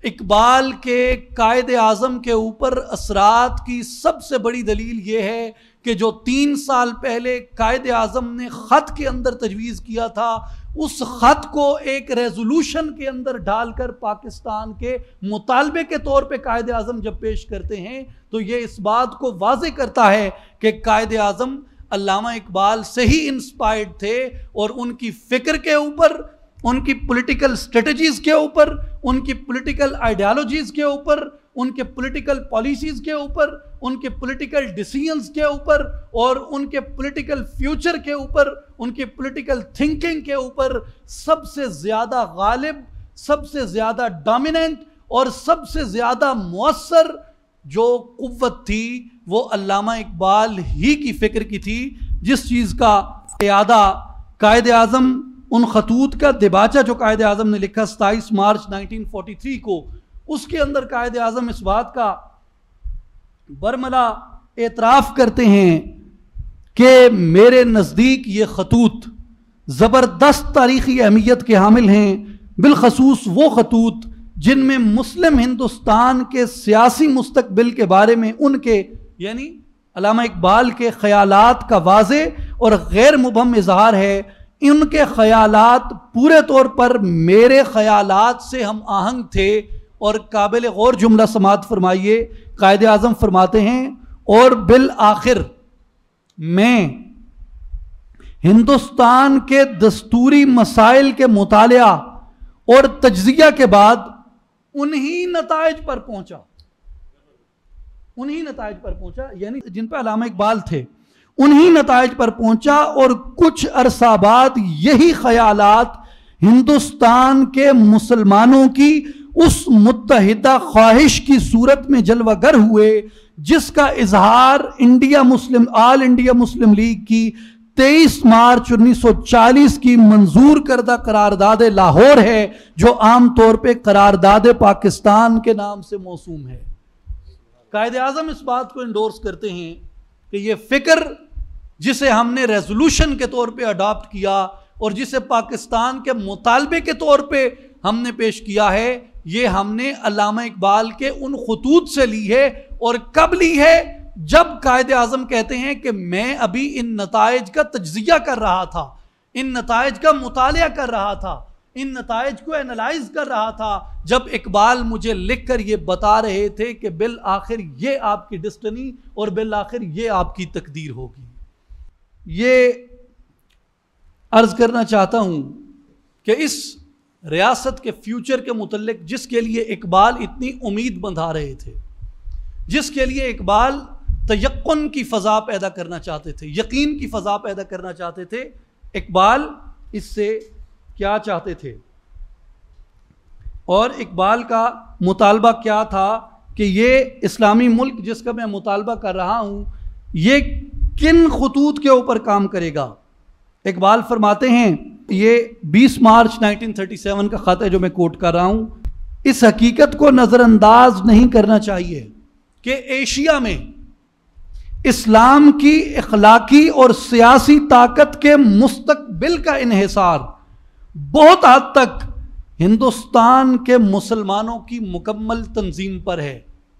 اقبال کے قائد اعظم کے اوپر اثرات کی سب سے بڑی دلیل یہ ہے کہ جو 3 سال پہلے قائد اعظم نے خط کے اندر تجویز کیا تھا، اس خط کو ایک ریزولوشن کے اندر ڈال کر پاکستان کے مطالبے کے طور پہ قائد اعظم جب پیش کرتے ہیں تو یہ اس بات کو واضح کرتا ہے کہ قائد اعظم علامہ اقبال سے ہی انسپائرڈ تھے، اور ان کی فکر کے اوپر، ان کی پولیٹیکل اسٹریٹجیز کے اوپر، ان کی پولیٹیکل آئیڈیالوجیز کے اوپر، ان کے پولیٹیکل پالیسیز کے اوپر، ان کے پولیٹیکل ڈیسیژنز کے اوپر، اور ان کے پولیٹیکل فیوچر کے اوپر، ان کے پولیٹیکل تھنکنگ کے اوپر سب سے زیادہ غالب، سب سے زیادہ ڈومیننٹ اور سب سے زیادہ مؤثر جو قوت تھی وہ علامہ اقبال ہی کی فکر کی تھی، جس چیز کا اعادہ قائد اعظم، ان خطوط کا دباچہ جو قائد اعظم نے لکھا 27 مارچ 1943 کو، اس کے اندر قائد اعظم اس بات کا برملا اعتراف کرتے ہیں کہ میرے نزدیک یہ خطوط زبردست تاریخی اہمیت کے حامل ہیں، بالخصوص وہ خطوط جن میں مسلم ہندوستان کے سیاسی مستقبل کے بارے میں ان کے، یعنی علامہ اقبال کے خیالات کا واضح اور غیر مبہم اظہار ہے۔ ان کے خیالات پورے طور پر میرے خیالات سے ہم آہنگ تھے، اور قابل غور جملہ سماعت فرمائیے، قائد اعظم فرماتے ہیں اور بالآخر میں ہندوستان کے دستوری مسائل کے مطالعہ اور تجزیہ کے بعد انہی نتائج پر پہنچا، یعنی جن پہ علامہ اقبال تھے، انہی نتائج پر پہنچا، اور کچھ عرصہ بعد یہی خیالات ہندوستان کے مسلمانوں کی اس متحدہ خواہش کی صورت میں جلوہ گر ہوئے جس کا اظہار آل انڈیا مسلم لیگ کی 23 مارچ 1940 کی منظور کردہ قرارداد لاہور ہے، جو عام طور پہ قرارداد پاکستان کے نام سے موسوم ہے۔ قائد اعظم اس بات کو انڈورس کرتے ہیں کہ یہ فکر جسے ہم نے ریزولوشن کے طور پہ اڈاپٹ کیا اور جسے پاکستان کے مطالبے کے طور پہ ہم نے پیش کیا ہے، یہ ہم نے علامہ اقبال کے ان خطوط سے لی ہے۔ اور کب لی ہے؟ جب قائد اعظم کہتے ہیں کہ میں ابھی ان نتائج کا تجزیہ کر رہا تھا، ان نتائج کا مطالعہ کر رہا تھا، ان نتائج کو اینالائز کر رہا تھا، جب اقبال مجھے لکھ کر یہ بتا رہے تھے کہ بالآخر یہ آپ کی ڈسٹنی اور بالآخر یہ آپ کی تقدیر ہوگی۔ یہ عرض کرنا چاہتا ہوں کہ اس ریاست کے فیوچر کے متعلق جس کے لیے اقبال اتنی امید بندھا رہے تھے، جس کے لیے اقبال تیقن کی فضا پیدا کرنا چاہتے تھے، یقین کی فضا پیدا کرنا چاہتے تھے، اقبال اس سے کیا چاہتے تھے؟ اور اقبال کا مطالبہ کیا تھا کہ یہ اسلامی ملک جس کا میں مطالبہ کر رہا ہوں یہ کن خطوط کے اوپر کام کرے گا؟ اقبال فرماتے ہیں، یہ 20 مارچ 1937 کا خط ہے جو میں کوٹ کر رہا ہوں، اس حقیقت کو نظر انداز نہیں کرنا چاہیے کہ ایشیا میں اسلام کی اخلاقی اور سیاسی طاقت کے مستقبل کا انحصار بہت حد تک ہندوستان کے مسلمانوں کی مکمل تنظیم پر ہے۔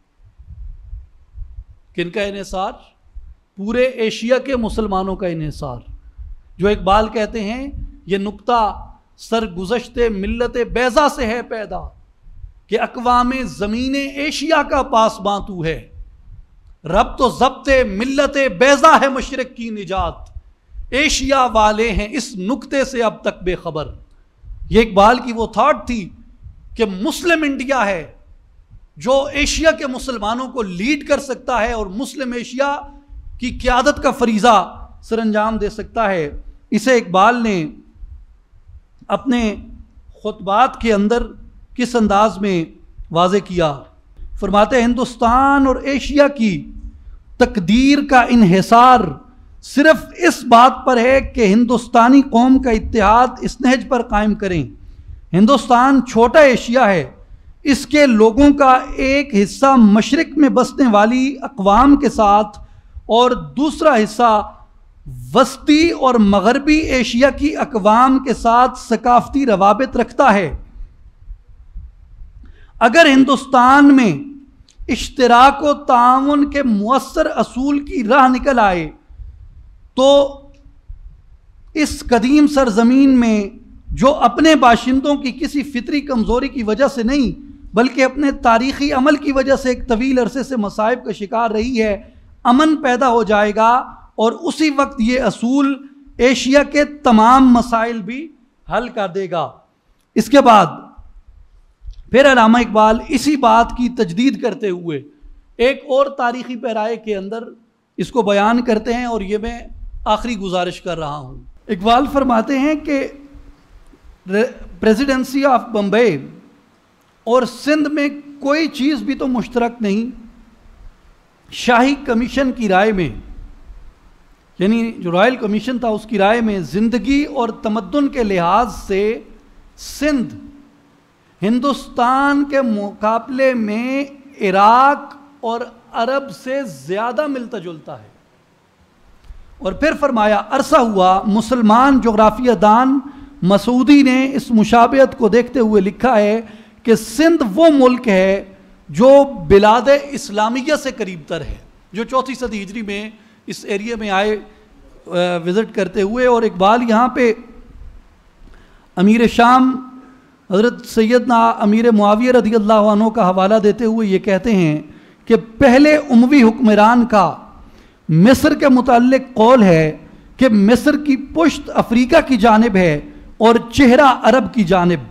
کن کا انحصار؟ پورے ایشیا کے مسلمانوں کا انحصار۔ جو اقبال کہتے ہیں یہ نقطہ سرگزشت ملت بیضا سے ہے پیدا کہ اقوام زمین ایشیا کا پاسباں تو ہے، ربط و ضبط ملت بیضا ہے مشرق کی نجات، ایشیا والے ہیں اس نقطے سے اب تک بے خبر۔ یہ اقبال کی وہ تھاٹ تھی کہ مسلم انڈیا ہے جو ایشیا کے مسلمانوں کو لیڈ کر سکتا ہے اور مسلم ایشیا کی قیادت کا فریضہ سر انجام دے سکتا ہے۔ اسے اقبال نے اپنے خطبات کے اندر کس انداز میں واضح کیا؟ فرماتے ہیں ہندوستان اور ایشیا کی تقدیر کا انحصار صرف اس بات پر ہے کہ ہندوستانی قوم کا اتحاد اس نہج پر قائم کریں۔ ہندوستان چھوٹا ایشیا ہے، اس کے لوگوں کا ایک حصہ مشرق میں بسنے والی اقوام کے ساتھ اور دوسرا حصہ وسطی اور مغربی ایشیا کی اقوام کے ساتھ ثقافتی روابط رکھتا ہے۔ اگر ہندوستان میں اشتراک و تعاون کے مؤثر اصول کی راہ نکل آئے تو اس قدیم سرزمین میں جو اپنے باشندوں کی کسی فطری کمزوری کی وجہ سے نہیں بلکہ اپنے تاریخی عمل کی وجہ سے ایک طویل عرصے سے مصائب کا شکار رہی ہے، امن پیدا ہو جائے گا، اور اسی وقت یہ اصول ایشیا کے تمام مسائل بھی حل کر دے گا۔ اس کے بعد پھر علامہ اقبال اسی بات کی تجدید کرتے ہوئے ایک اور تاریخی پیرائے کے اندر اس کو بیان کرتے ہیں، اور یہ میں آخری گزارش کر رہا ہوں۔ اقبال فرماتے ہیں کہ پریزیڈنسی آف بمبئی اور سندھ میں کوئی چیز بھی تو مشترک نہیں۔ شاہی کمیشن کی رائے میں، یعنی جو رائل کمیشن تھا اس کی رائے میں، زندگی اور تمدن کے لحاظ سے سندھ ہندوستان کے مقابلے میں عراق اور عرب سے زیادہ ملتا جلتا ہے۔ اور پھر فرمایا، عرصہ ہوا مسلمان جغرافیہ دان مسعودی نے اس مشابہت کو دیکھتے ہوئے لکھا ہے کہ سندھ وہ ملک ہے جو بلاد اسلامیہ سے قریب تر ہے، جو 4 صدی ہجری میں اس ایریے میں آئے وزٹ کرتے ہوئے۔ اور اقبال یہاں پہ امیر شام حضرت سیدنا امیر معاویہ رضی اللہ عنہ کا حوالہ دیتے ہوئے یہ کہتے ہیں کہ پہلے اموی حکمران کا مصر کے متعلق قول ہے کہ مصر کی پشت افریقہ کی جانب ہے اور چہرہ عرب کی جانب۔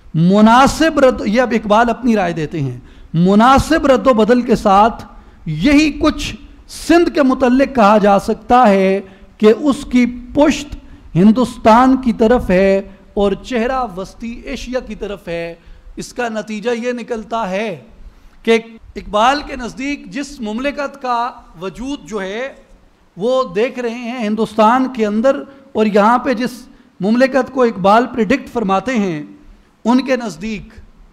مناسب یہ اب اقبال اپنی رائے دیتے ہیں، مناسب رد و بدل کے ساتھ یہی کچھ سندھ کے متعلق کہا جا سکتا ہے کہ اس کی پشت ہندوستان کی طرف ہے اور چہرہ وسطی ایشیا کی طرف ہے۔ اس کا نتیجہ یہ نکلتا ہے کہ اقبال کے نزدیک جس مملکت کا وجود جو ہے وہ دیکھ رہے ہیں ہندوستان کے اندر، اور یہاں پہ جس مملکت کو اقبال پریڈکٹ فرماتے ہیں، ان کے نزدیک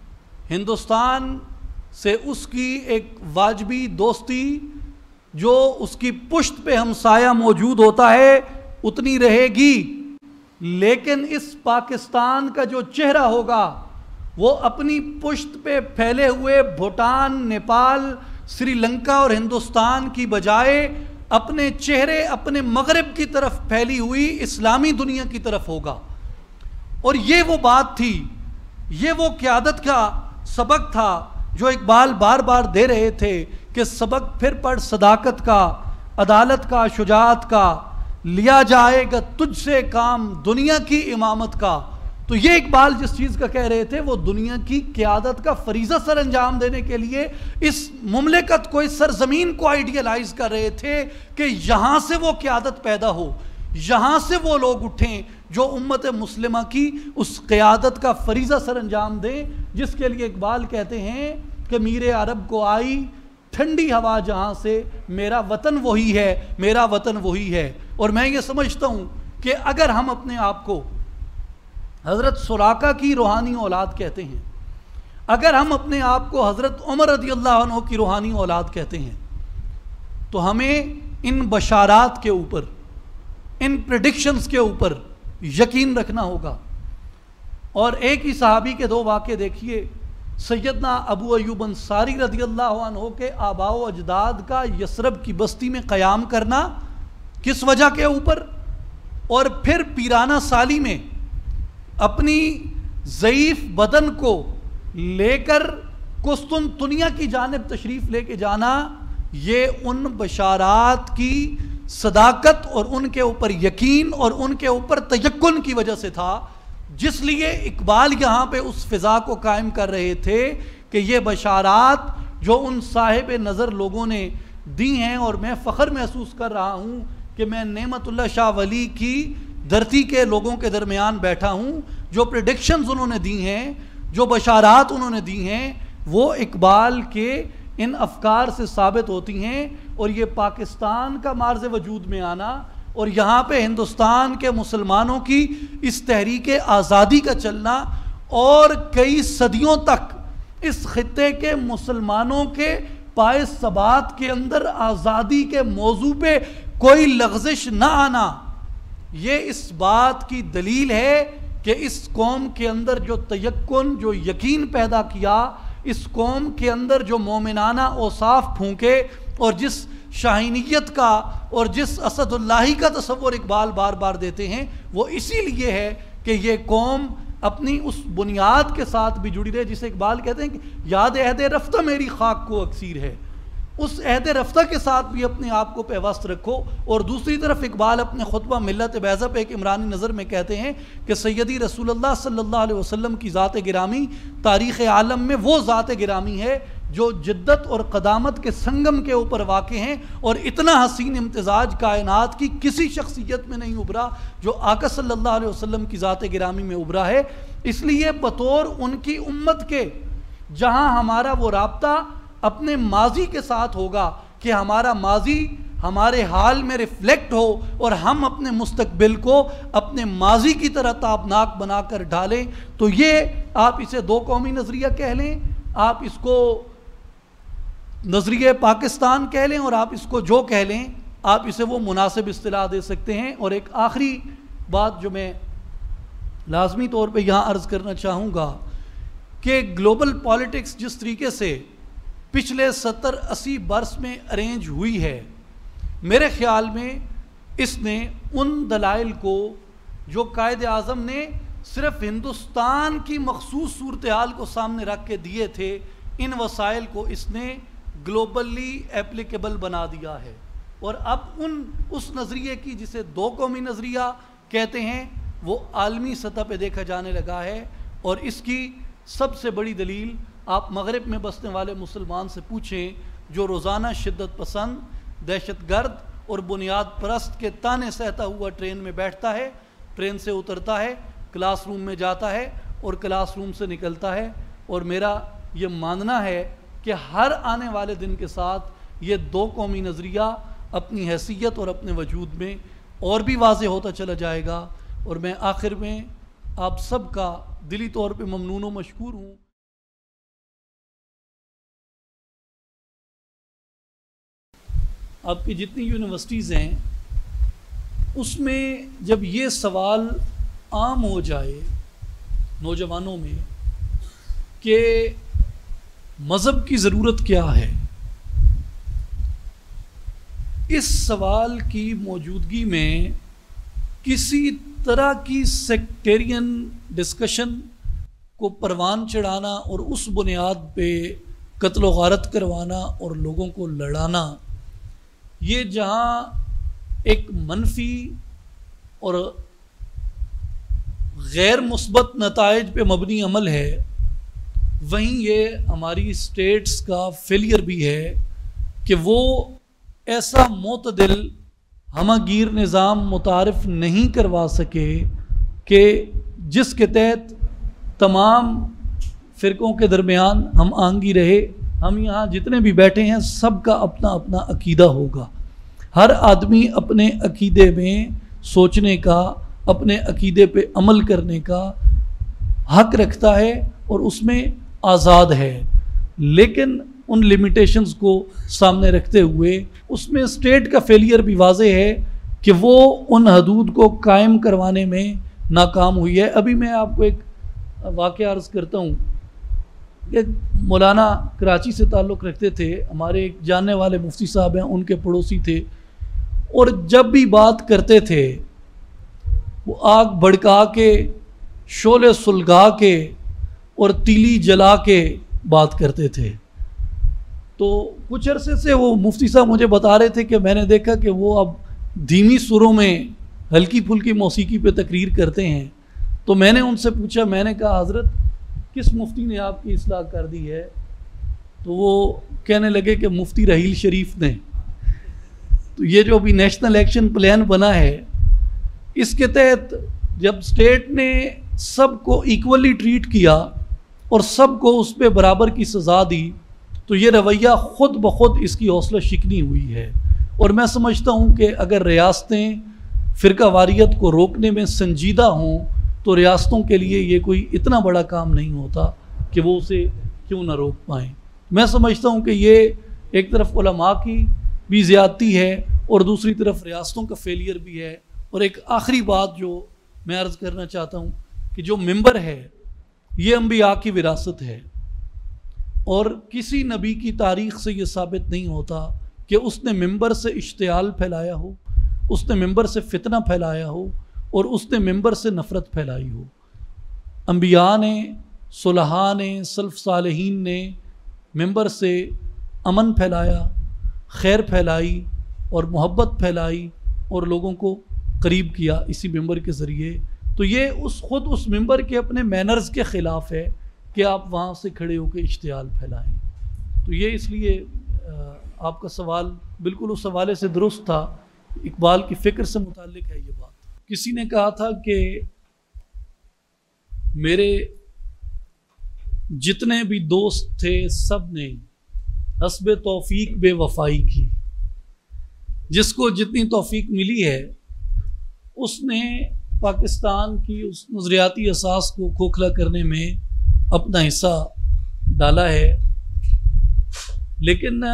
ہندوستان سے اس کی ایک واجبی دوستی جو اس کی پشت پہ ہمسایہ موجود ہوتا ہے اتنی رہے گی، لیکن اس پاکستان کا جو چہرہ ہوگا وہ اپنی پشت پہ پھیلے ہوئے بھوٹان، نیپال، سری لنکا اور ہندوستان کی بجائے اپنے چہرے اپنے مغرب کی طرف پھیلی ہوئی اسلامی دنیا کی طرف ہوگا۔ اور یہ وہ بات تھی، یہ وہ قیادت کا سبق تھا جو اقبال بار بار دے رہے تھے کہ سبق پھر پڑھ صداقت کا، عدالت کا، شجاعت کا، لیا جائے گا تجھ سے کام دنیا کی امامت کا۔ تو یہ اقبال جس چیز کا کہہ رہے تھے وہ دنیا کی قیادت کا فریضہ سر انجام دینے کے لیے اس مملکت کو، اس سرزمین کو آئیڈیالائز کر رہے تھے کہ یہاں سے وہ قیادت پیدا ہو، یہاں سے وہ لوگ اٹھیں جو امت مسلمہ کی اس قیادت کا فریضہ سر انجام دیں، جس کے لیے اقبال کہتے ہیں کہ میر عرب کو آئی ٹھنڈی ہوا جہاں سے، میرا وطن وہی ہے، میرا وطن وہی ہے۔ اور میں یہ سمجھتا ہوں کہ اگر ہم اپنے آپ کو حضرت سراقہ کی روحانی اولاد کہتے ہیں، اگر ہم اپنے آپ کو حضرت عمر رضی اللہ عنہ کی روحانی اولاد کہتے ہیں، تو ہمیں ان بشارات کے اوپر، ان پریڈکشنز کے اوپر یقین رکھنا ہوگا۔ اور ایک ہی صحابی کے 2 واقعے دیکھیے، سیدنا ابو ایوب انصاری رضی اللہ عنہ کے آباء و اجداد کا یثرب کی بستی میں قیام کرنا کس وجہ کے اوپر، اور پھر پیرانہ سالی میں اپنی ضعیف بدن کو لے کر قسطنطنیہ کی جانب تشریف لے کے جانا، یہ ان بشارات کی صداقت اور ان کے اوپر یقین اور ان کے اوپر تیقن کی وجہ سے تھا، جس لیے اقبال یہاں پہ اس فضا کو قائم کر رہے تھے کہ یہ بشارات جو ان صاحب نظر لوگوں نے دی ہیں، اور میں فخر محسوس کر رہا ہوں کہ میں نعمت اللہ شاہ ولی کی دھرتی کے لوگوں کے درمیان بیٹھا ہوں، جو پریڈکشنز انہوں نے دی ہیں، جو بشارات انہوں نے دی ہیں، وہ اقبال کے ان افکار سے ثابت ہوتی ہیں۔ اور یہ پاکستان کا معرض وجود میں آنا اور یہاں پہ ہندوستان کے مسلمانوں کی اس تحریک آزادی کا چلنا، اور کئی صدیوں تک اس خطے کے مسلمانوں کے پائے ثبات کے اندر آزادی کے موضوع پہ کوئی لغزش نہ آنا، یہ اس بات کی دلیل ہے کہ اس قوم کے اندر جو تیقن، جو یقین پیدا کیا اس قوم کے اندر جو مومنانہ اوصاف پھونکے اور جس شاہینیت کا اور جس اسد اللہی کا تصور اقبال بار بار دیتے ہیں، وہ اسی لیے ہے کہ یہ قوم اپنی اس بنیاد کے ساتھ بھی جڑی رہے جسے اقبال کہتے ہیں کہ یاد عہد رفتہ میری خاک کو اکثیر ہے، اس عہد رفتہ کے ساتھ بھی اپنے آپ کو پیوست رکھو۔ اور دوسری طرف اقبال اپنے خطبہ ملت بیضہ پہ ایک عمرانی نظر میں کہتے ہیں کہ سیدی رسول اللہ صلی اللہ علیہ وسلم کی ذات گرامی تاریخ عالم میں وہ ذات گرامی ہے جو جدت اور قدامت کے سنگم کے اوپر واقع ہیں، اور اتنا حسین امتزاج کائنات کی کسی شخصیت میں نہیں ابھرا جو آقا صلی اللہ علیہ وسلم کی ذات گرامی میں ابھرا ہے۔ اس لیے بطور ان کی امت کے جہاں ہمارا وہ رابطہ اپنے ماضی کے ساتھ ہوگا کہ ہمارا ماضی ہمارے حال میں ریفلیکٹ ہو اور ہم اپنے مستقبل کو اپنے ماضی کی طرح تابناک بنا کر ڈالیں، تو یہ آپ اسے دو قومی نظریہ کہہ لیں، آپ اس کو نظریہ پاکستان کہہ لیں، اور آپ اس کو جو کہہ لیں آپ اسے وہ مناسب اصطلاح دے سکتے ہیں۔ اور ایک آخری بات جو میں لازمی طور پہ یہاں عرض کرنا چاہوں گا کہ گلوبل پالیٹکس جس طریقے سے پچھلے 70-80 برس میں ارینج ہوئی ہے، میرے خیال میں اس نے ان دلائل کو جو قائد اعظم نے صرف ہندوستان کی مخصوص صورتحال کو سامنے رکھ کے دیے تھے، ان وسائل کو اس نے گلوبلی ایپلیکیبل بنا دیا ہے، اور اب اس نظریے کی جسے دو قومی نظریہ کہتے ہیں وہ عالمی سطح پہ دیکھا جانے لگا ہے۔ اور اس کی سب سے بڑی دلیل آپ مغرب میں بسنے والے مسلمان سے پوچھیں جو روزانہ شدت پسند، دہشت گرد اور بنیاد پرست کے تانے سہتا ہوا ٹرین میں بیٹھتا ہے، ٹرین سے اترتا ہے، کلاس روم میں جاتا ہے اور کلاس روم سے نکلتا ہے۔ اور میرا یہ ماننا ہے کہ ہر آنے والے دن کے ساتھ یہ دو قومی نظریہ اپنی حیثیت اور اپنے وجود میں اور بھی واضح ہوتا چلا جائے گا۔ اور میں آخر میں آپ سب کا دلی طور پہ ممنون و مشکور ہوں۔ آپ کی جتنی یونیورسٹیز ہیں اس میں جب یہ سوال عام ہو جائے نوجوانوں میں کہ مذہب کی ضرورت کیا ہے، اس سوال کی موجودگی میں کسی طرح کی سیکٹیرین ڈسکشن کو پروان چڑھانا اور اس بنیاد پہ قتل و غارت کروانا اور لوگوں کو لڑانا، یہ جہاں ایک منفی اور غیر مثبت نتائج پہ مبنی عمل ہے، وہیں یہ ہماری اسٹیٹس کا فیلئر بھی ہے کہ وہ ایسا معتدل ہمہ گیر نظام متعارف نہیں کروا سکے کہ جس کے تحت تمام فرقوں کے درمیان ہم آہنگی رہے۔ ہم یہاں جتنے بھی بیٹھے ہیں سب کا اپنا اپنا عقیدہ ہوگا، ہر آدمی اپنے عقیدے میں سوچنے کا، اپنے عقیدے پہ عمل کرنے کا حق رکھتا ہے اور اس میں آزاد ہے، لیکن ان لمیٹیشنز کو سامنے رکھتے ہوئے اس میں اسٹیٹ کا فیلئر بھی واضح ہے کہ وہ ان حدود کو قائم کروانے میں ناکام ہوئی ہے۔ ابھی میں آپ کو ایک واقعہ عرض کرتا ہوں کہ مولانا کراچی سے تعلق رکھتے تھے، ہمارے ایک جاننے والے مفتی صاحب ہیں، ان کے پڑوسی تھے، اور جب بھی بات کرتے تھے وہ آگ بھڑکا کے، شعلے سلگا کے اور تیلی جلا کے بات کرتے تھے۔ تو کچھ عرصے سے وہ مفتی صاحب مجھے بتا رہے تھے کہ میں نے دیکھا کہ وہ اب دھیمی سروں میں ہلکی پھلکی موسیقی پہ تقریر کرتے ہیں۔ تو میں نے ان سے پوچھا، میں نے کہا حضرت کس مفتی نے آپ کی اصلاح کر دی ہے؟ تو وہ کہنے لگے کہ مفتی رحیل شریف نے۔ تو یہ جو ابھی نیشنل ایکشن پلان بنا ہے، اس کے تحت جب اسٹیٹ نے سب کو ایکولی ٹریٹ کیا اور سب کو اس پہ برابر کی سزا دی، تو یہ رویہ خود بخود اس کی حوصلہ شکنی ہوئی ہے۔ اور میں سمجھتا ہوں کہ اگر ریاستیں فرقہ واریت کو روکنے میں سنجیدہ ہوں تو ریاستوں کے لیے یہ کوئی اتنا بڑا کام نہیں ہوتا کہ وہ اسے کیوں نہ روک پائیں۔ میں سمجھتا ہوں کہ یہ ایک طرف علماء کی بھی زیادتی ہے اور دوسری طرف ریاستوں کا فیلئر بھی ہے۔ اور ایک آخری بات جو میں عرض کرنا چاہتا ہوں کہ جو ممبر ہے یہ انبیاء کی وراثت ہے۔ اور کسی نبی کی تاریخ سے یہ ثابت نہیں ہوتا کہ اس نے ممبر سے اشتعال پھیلایا ہو، اس نے ممبر سے فتنہ پھیلایا ہو، اور اس نے ممبر سے نفرت پھیلائی ہو۔ انبیاء نے، صلحاء نے، سلف صالحین نے ممبر سے امن پھیلایا، خیر پھیلائی اور محبت پھیلائی اور لوگوں کو قریب کیا اسی ممبر کے ذریعے۔ تو یہ خود اس ممبر کے اپنے مینرز کے خلاف ہے کہ آپ وہاں سے کھڑے ہو کے اشتعال پھیلائیں۔ تو یہ اس لیے آپ کا سوال بالکل اس حوالے سے درست تھا، اقبال کی فکر سے متعلق ہے یہ بات۔ کسی نے کہا تھا کہ میرے جتنے بھی دوست تھے سب نے حسب توفیق بے وفائی کی، جس کو جتنی توفیق ملی ہے اس نے پاکستان کی اس نظریاتی اساس کو کھوکھلا کرنے میں اپنا حصہ ڈالا ہے، لیکن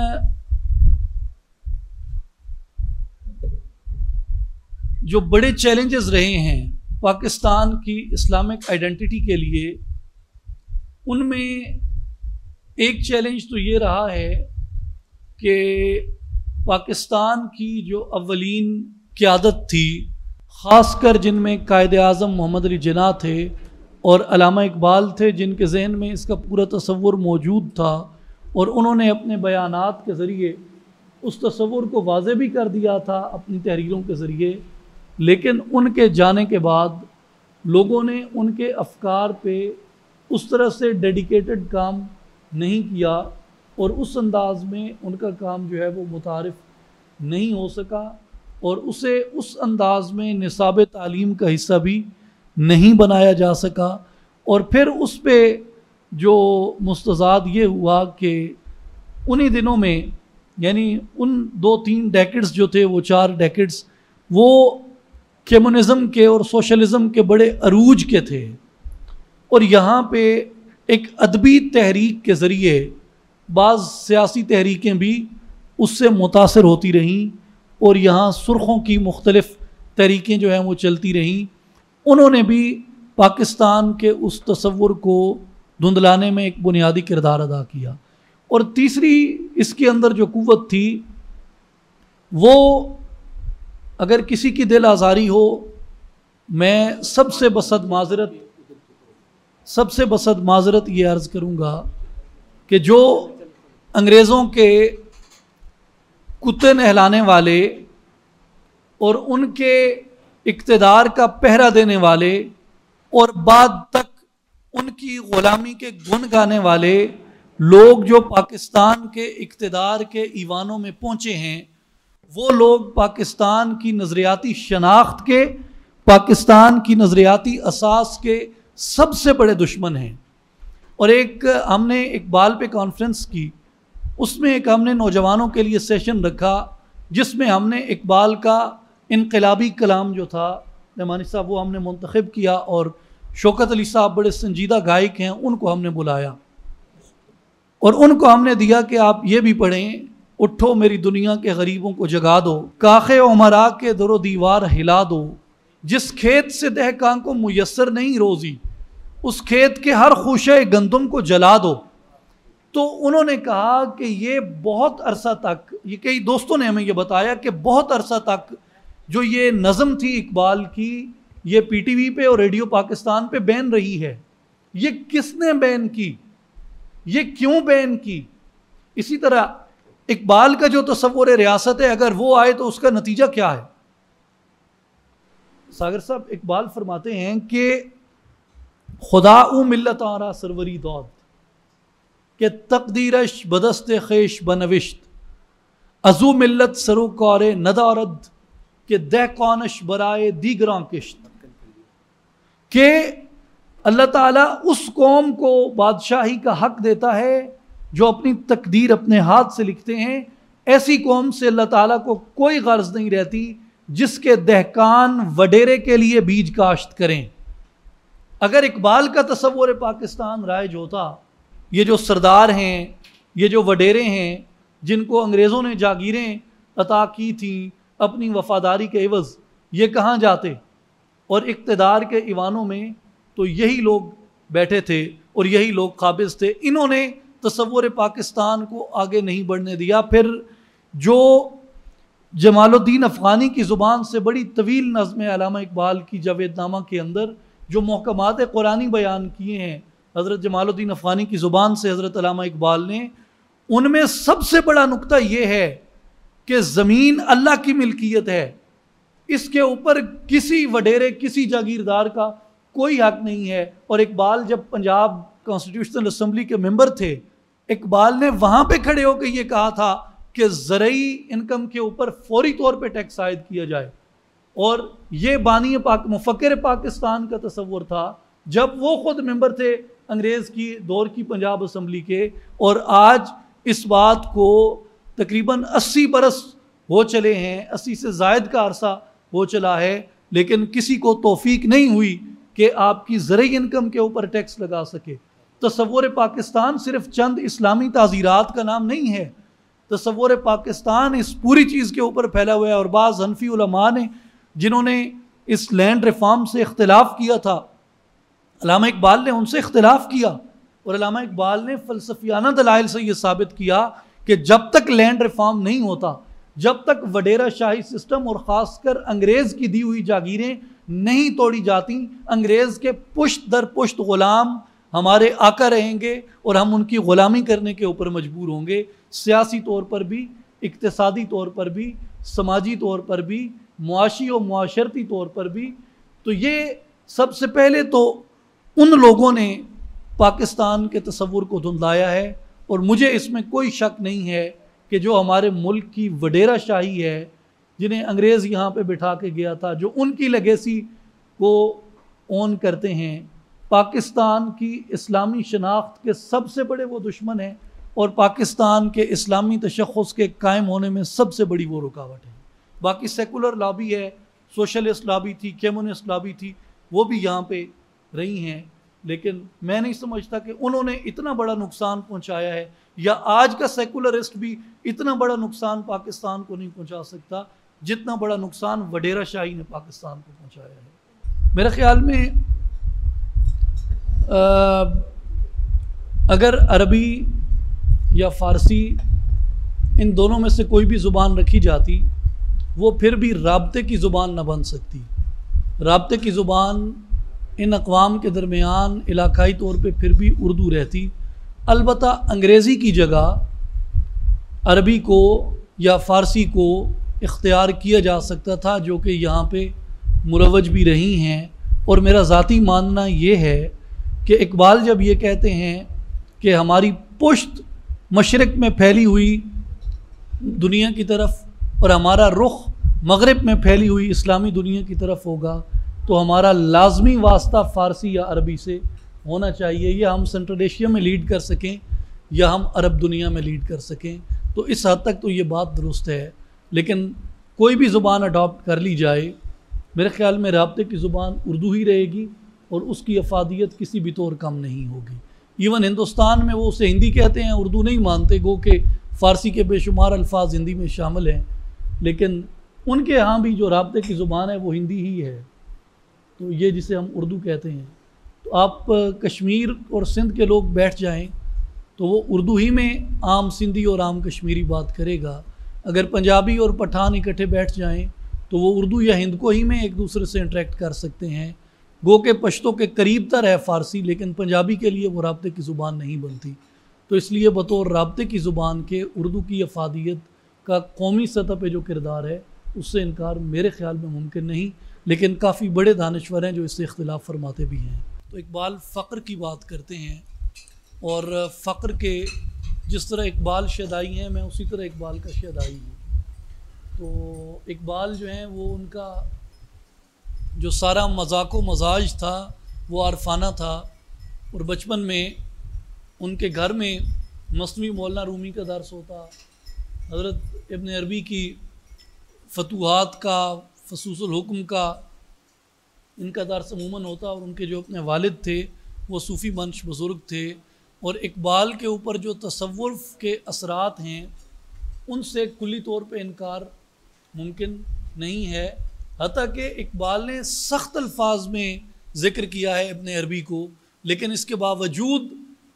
جو بڑے چیلنجز رہے ہیں پاکستان کی اسلامک آئیڈینٹی کے لیے، ان میں ایک چیلنج تو یہ رہا ہے کہ پاکستان کی جو اولین قیادت تھی، خاص کر جن میں قائد اعظم محمد علی جناح تھے اور علامہ اقبال تھے، جن کے ذہن میں اس کا پورا تصور موجود تھا، اور انہوں نے اپنے بیانات کے ذریعے اس تصور کو واضح بھی کر دیا تھا اپنی تحریروں کے ذریعے، لیکن ان کے جانے کے بعد لوگوں نے ان کے افکار پہ اس طرح سے ڈیڈیکیٹڈ کام نہیں کیا، اور اس انداز میں ان کا کام جو ہے وہ متعارف نہیں ہو سکا، اور اسے اس انداز میں نصاب تعلیم کا حصہ بھی نہیں بنایا جا سکا۔ اور پھر اس پہ جو مستضاد یہ ہوا کہ انہی دنوں میں، یعنی ان 2-3 ڈیکڈز جو تھے، وہ 4 ڈیکڈز وہ کمیونزم کے اور سوشلزم کے بڑے عروج کے تھے، اور یہاں پہ ایک ادبی تحریک کے ذریعے بعض سیاسی تحریکیں بھی اس سے متاثر ہوتی رہیں، اور یہاں سرخوں کی مختلف تحریکیں جو ہیں وہ چلتی رہیں۔ انہوں نے بھی پاکستان کے اس تصور کو دھندلانے میں ایک بنیادی کردار ادا کیا۔ اور تیسری اس کے اندر جو قوت تھی، وہ اگر کسی کی دل آزاری ہو، میں سب سے بصد معذرت یہ عرض کروں گا کہ جو انگریزوں کے کتے نہلانے والے اور ان کے اقتدار کا پہرا دینے والے اور بعد تک ان کی غلامی کے گن گانے والے لوگ جو پاکستان کے اقتدار کے ایوانوں میں پہنچے ہیں، وہ لوگ پاکستان کی نظریاتی شناخت کے، پاکستان کی نظریاتی اساس کے سب سے بڑے دشمن ہیں۔ اور ہم نے اقبال پہ کانفرنس کی، اس میں ہم نے نوجوانوں کے لیے سیشن رکھا، جس میں ہم نے اقبال کا انقلابی کلام جو تھا نعمانی صاحب، وہ ہم نے منتخب کیا، اور شوکت علی صاحب بڑے سنجیدہ گائک ہیں، ان کو ہم نے بلایا اور ان کو ہم نے دیا کہ آپ یہ بھی پڑھیں: اٹھو میری دنیا کے غریبوں کو جگا دو، کاخ عمرا کے در و دیوار ہلا دو، جس کھیت سے دہقاں کو میسر نہیں روزی، اس کھیت کے ہر خوشے گندم کو جلا دو۔ تو انہوں نے کہا کہ یہ بہت عرصہ تک، یہ کئی دوستوں نے ہمیں یہ بتایا کہ بہت عرصہ تک جو یہ نظم تھی اقبال کی، یہ پی ٹی وی پہ اور ریڈیو پاکستان پہ بین رہی ہے۔ یہ کس نے بین کی؟ یہ کیوں بین کی؟ اسی طرح اقبال کا جو تصور ریاست ہے، اگر وہ آئے تو اس کا نتیجہ کیا ہے؟ ساگر صاحب اقبال فرماتے ہیں کہ خدا او ملت آرا سروری دود، کہ تقدیرش بدست خیش بنوشت، ازو ملت سرو کار ندارد، کہ دہقانش برائے دیگراں کشت۔ کہ اللہ تعالیٰ اس قوم کو بادشاہی کا حق دیتا ہے جو اپنی تقدیر اپنے ہاتھ سے لکھتے ہیں، ایسی قوم سے اللہ تعالیٰ کو کوئی غرض نہیں رہتی جس کے دہقان وڈیرے کے لیے بیج کاشت کریں۔ اگر اقبال کا تصور پاکستان رائج ہوتا، یہ جو سردار ہیں، یہ جو وڈیرے ہیں، جن کو انگریزوں نے جاگیریں عطا کی تھیں اپنی وفاداری کے عوض، یہ کہاں جاتے؟ اور اقتدار کے ایوانوں میں تو یہی لوگ بیٹھے تھے اور یہی لوگ قابض تھے۔ انہوں نے تصور پاکستان کو آگے نہیں بڑھنے دیا۔ پھر جو جمال الدین افغانی کی زبان سے بڑی طویل نظم علامہ اقبال کی جاوید نامہ کے اندر جو محکمات قرآنی بیان کیے ہیں حضرت جمال الدین افغانی کی زبان سے حضرت علامہ اقبال نے، ان میں سب سے بڑا نقطہ یہ ہے کہ زمین اللہ کی ملکیت ہے، اس کے اوپر کسی وڈیرے کسی جاگیردار کا کوئی حق نہیں ہے۔ اور اقبال جب پنجاب کانسٹیٹیوشنل اسمبلی کے ممبر تھے، اقبال نے وہاں پہ کھڑے ہو کے یہ کہا تھا کہ زرعی انکم کے اوپر فوری طور پہ ٹیکس عائد کیا جائے، اور یہ بانی مفکر پاکستان کا تصور تھا جب وہ خود ممبر تھے انگریز کی دور کی پنجاب اسمبلی کے۔ اور آج اس بات کو تقریباً 80 برس ہو چلے ہیں، 80 سے زائد کا عرصہ ہو چلا ہے، لیکن کسی کو توفیق نہیں ہوئی کہ آپ کی زرعی انکم کے اوپر ٹیکس لگا سکے۔ تصور پاکستان صرف چند اسلامی تعزیرات کا نام نہیں ہے، تصور پاکستان اس پوری چیز کے اوپر پھیلا ہوا ہے۔ اور بعض حنفی علماء نے جنہوں نے اس لینڈ ریفارم سے اختلاف کیا تھا، علامہ اقبال نے ان سے اختلاف کیا، اور علامہ اقبال نے فلسفیانہ دلائل سے یہ ثابت کیا کہ جب تک لینڈ ریفارم نہیں ہوتا، جب تک وڈیرہ شاہی سسٹم اور خاص کر انگریز کی دی ہوئی جاگیریں نہیں توڑی جاتی، انگریز کے پشت در پشت غلام ہمارے آقا رہیں گے اور ہم ان کی غلامی کرنے کے اوپر مجبور ہوں گے، سیاسی طور پر بھی، اقتصادی طور پر بھی، سماجی طور پر بھی، معاشی و معاشرتی طور پر بھی۔ تو یہ سب سے پہلے تو ان لوگوں نے پاکستان کے تصور کو دھندلایا ہے، اور مجھے اس میں کوئی شک نہیں ہے کہ جو ہمارے ملک کی وڈیرہ شاہی ہے، جنہیں انگریز یہاں پہ بٹھا کے گیا تھا، جو ان کی لیگیسی کو اون کرتے ہیں، پاکستان کی اسلامی شناخت کے سب سے بڑے وہ دشمن ہیں، اور پاکستان کے اسلامی تشخص کے قائم ہونے میں سب سے بڑی وہ رکاوٹ ہے۔ باقی سیکولر لابی ہے، سوشلسٹ لابی تھی، کمیونسٹ لابی تھی، وہ بھی یہاں پہ رہی ہیں، لیکن میں نہیں سمجھتا کہ انہوں نے اتنا بڑا نقصان پہنچایا ہے، یا آج کا سیکولرسٹ بھی اتنا بڑا نقصان پاکستان کو نہیں پہنچا سکتا جتنا بڑا نقصان وڈیرہ شاہی نے پاکستان کو پہنچایا ہے۔ میرے خیال میں اگر عربی یا فارسی ان دونوں میں سے کوئی بھی زبان رکھی جاتی، وہ پھر بھی رابطے کی زبان نہ بن سکتی۔ رابطے کی زبان ان اقوام کے درمیان علاقائی طور پہ پھر بھی اردو رہتی، البتہ انگریزی کی جگہ عربی کو یا فارسی کو اختیار کیا جا سکتا تھا، جو کہ یہاں پہ مروج بھی رہی ہیں۔ اور میرا ذاتی ماننا یہ ہے کہ اقبال جب یہ کہتے ہیں کہ ہماری پشت مشرق میں پھیلی ہوئی دنیا کی طرف اور ہمارا رخ مغرب میں پھیلی ہوئی اسلامی دنیا کی طرف ہوگا، تو ہمارا لازمی واسطہ فارسی یا عربی سے ہونا چاہیے، یا ہم سینٹرل ایشیا میں لیڈ کر سکیں یا ہم عرب دنیا میں لیڈ کر سکیں۔ تو اس حد تک تو یہ بات درست ہے، لیکن کوئی بھی زبان اڈاپٹ کر لی جائے، میرے خیال میں رابطے کی زبان اردو ہی رہے گی، اور اس کی افادیت کسی بھی طور کم نہیں ہوگی۔ ایون ہندوستان میں وہ اسے ہندی کہتے ہیں، اردو نہیں مانتے، گو کہ فارسی کے بے شمار الفاظ ہندی میں شامل ہیں، لیکن ان کے ہاں بھی جو رابطے کی زبان ہے وہ ہندی ہی ہے، تو یہ جسے ہم اردو کہتے ہیں۔ تو آپ کشمیر اور سندھ کے لوگ بیٹھ جائیں تو وہ اردو ہی میں عام سندھی اور عام کشمیری بات کرے گا۔ اگر پنجابی اور پٹھان اکٹھے بیٹھ جائیں تو وہ اردو یا ہند کو ہی میں ایک دوسرے سے انٹریکٹ کر سکتے ہیں، گو کہ پشتو کے قریب تر ہے فارسی، لیکن پنجابی کے لیے وہ رابطے کی زبان نہیں بنتی۔ تو اس لیے بطور رابطے کی زبان کے اردو کی افادیت کا قومی سطح پہ جو کردار ہے، اس سے انکار میرے خیال میں ممکن نہیں، لیکن کافی بڑے دانشور ہیں جو اس سے اختلاف فرماتے بھی ہیں۔ تو اقبال فقر کی بات کرتے ہیں، اور فقر کے جس طرح اقبال شیدائی ہیں، میں اسی طرح اقبال کا شیدائی ہوں۔ تو اقبال جو ہیں وہ ان کا جو سارا مذاق و مزاج تھا وہ عارفانہ تھا، اور بچپن میں ان کے گھر میں مثنوی مولانا رومی کا درس ہوتا، حضرت ابن عربی کی فتوحات کا، فصوص الحکم کا ان کا درس عموماً ہوتا، اور ان کے جو اپنے والد تھے وہ صوفی منش بزرگ تھے، اور اقبال کے اوپر جو تصوف کے اثرات ہیں ان سے کلی طور پہ انکار ممکن نہیں ہے، حتیٰ کہ اقبال نے سخت الفاظ میں ذکر کیا ہے ابن عربی کو، لیکن اس کے باوجود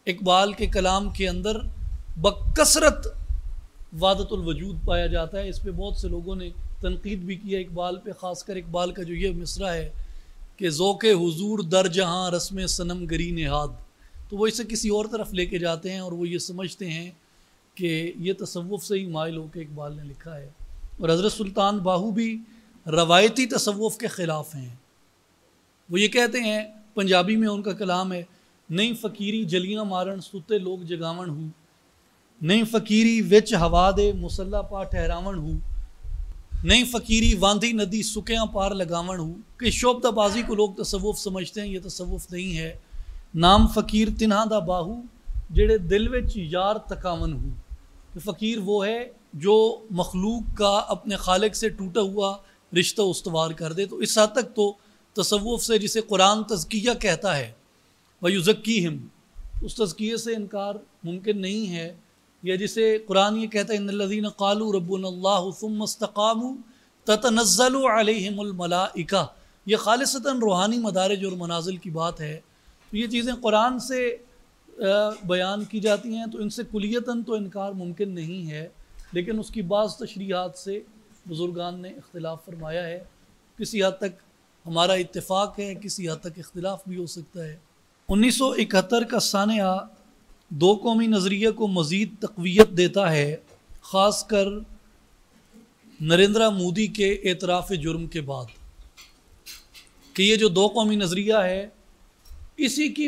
اقبال کے کلام کے اندر بکثرت وحدت الوجود پایا جاتا ہے۔ اس پہ بہت سے لوگوں نے تنقید بھی کیا اقبال پہ، خاص کر اقبال کا جو یہ مصرع ہے کہ ذوق حضور در جہاں رسم صنم گری نہاد، تو وہ اسے کسی اور طرف لے کے جاتے ہیں اور وہ یہ سمجھتے ہیں کہ یہ تصوف سے ہی مائل ہو کے اقبال نے لکھا ہے۔ اور حضرت سلطان باہو بھی روایتی تصوف کے خلاف ہیں۔ وہ یہ کہتے ہیں، پنجابی میں ان کا کلام ہے، نہیں فقیری جلیاں مارن ستے لوگ جگاون ہو، نہیں فقیری وچ ہوا دے مسلح پا ٹھہراون ہو، نہیں فقیری واندھی ندی سکیاں پار لگاون ہو، کہ شعبدہ بازی کو لوگ تصوف سمجھتے ہیں، یہ تصوف نہیں ہے۔ نام فقیر تنہاں دا باہو جڑے دل وچ یار تکاون ہو، کہ فقیر وہ ہے جو مخلوق کا اپنے خالق سے ٹوٹا ہوا رشتہ استوار کر دے۔ تو اس حد تک تو تصوف سے، جسے قرآن تزکیہ کہتا ہے وَيُزَكِّيهِمْ، اس تزکیے سے انکار ممکن نہیں ہے، یا جسے قرآن یہ کہتا ہے ان الذین قالوا ربنا اللہ ثم استقاموا تتنزل علیہم الملائکہ، یہ خالصتاً روحانی مدارج اور منازل کی بات ہے۔ تو یہ چیزیں قرآن سے بیان کی جاتی ہیں، تو ان سے کلیتاً تو انکار ممکن نہیں ہے، لیکن اس کی بعض تشریحات سے بزرگان نے اختلاف فرمایا ہے۔ کسی حد تک ہمارا اتفاق ہے، کسی حد تک اختلاف بھی ہو سکتا ہے۔ 1971 کا سانحہ دو قومی نظریے کو مزید تقویت دیتا ہے، خاص کر نریندرا مودی کے اعتراف جرم کے بعد، کہ یہ جو دو قومی نظریہ ہے، اسی کی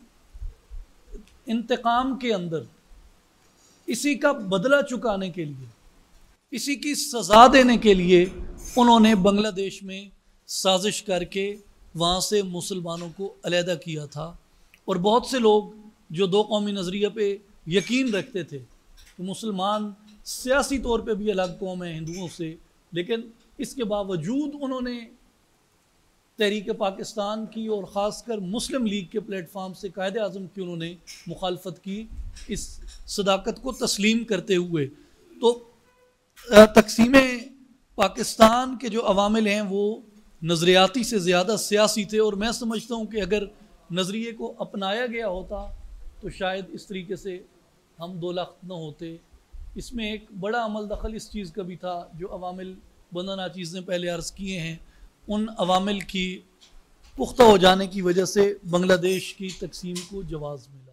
انتقام کے اندر، اسی کا بدلہ چکانے کے لیے، اسی کی سزا دینے کے لیے انہوں نے بنگلہ دیش میں سازش کر کے وہاں سے مسلمانوں کو علیحدہ کیا تھا۔ اور بہت سے لوگ جو دو قومی نظریہ پہ یقین رکھتے تھے کہ مسلمان سیاسی طور پہ بھی الگ قوم ہے ہندوؤں سے، لیکن اس کے باوجود انہوں نے تحریک پاکستان کی اور خاص کر مسلم لیگ کے پلیٹ فارم سے قائد اعظم کی انہوں نے مخالفت کی، اس صداقت کو تسلیم کرتے ہوئے۔ تو تقسیم پاکستان کے جو عوامل ہیں وہ نظریاتی سے زیادہ سیاسی تھے، اور میں سمجھتا ہوں کہ اگر نظریے کو اپنایا گیا ہوتا تو شاید اس طریقے سے ہم دو لخت نہ ہوتے۔ اس میں ایک بڑا عمل دخل اس چیز کا بھی تھا، جو عوامل بندہ ناچیز نے پہلے عرض کیے ہیں، ان عوامل کی پختہ ہو جانے کی وجہ سے بنگلہ دیش کی تقسیم کو جواز ملا۔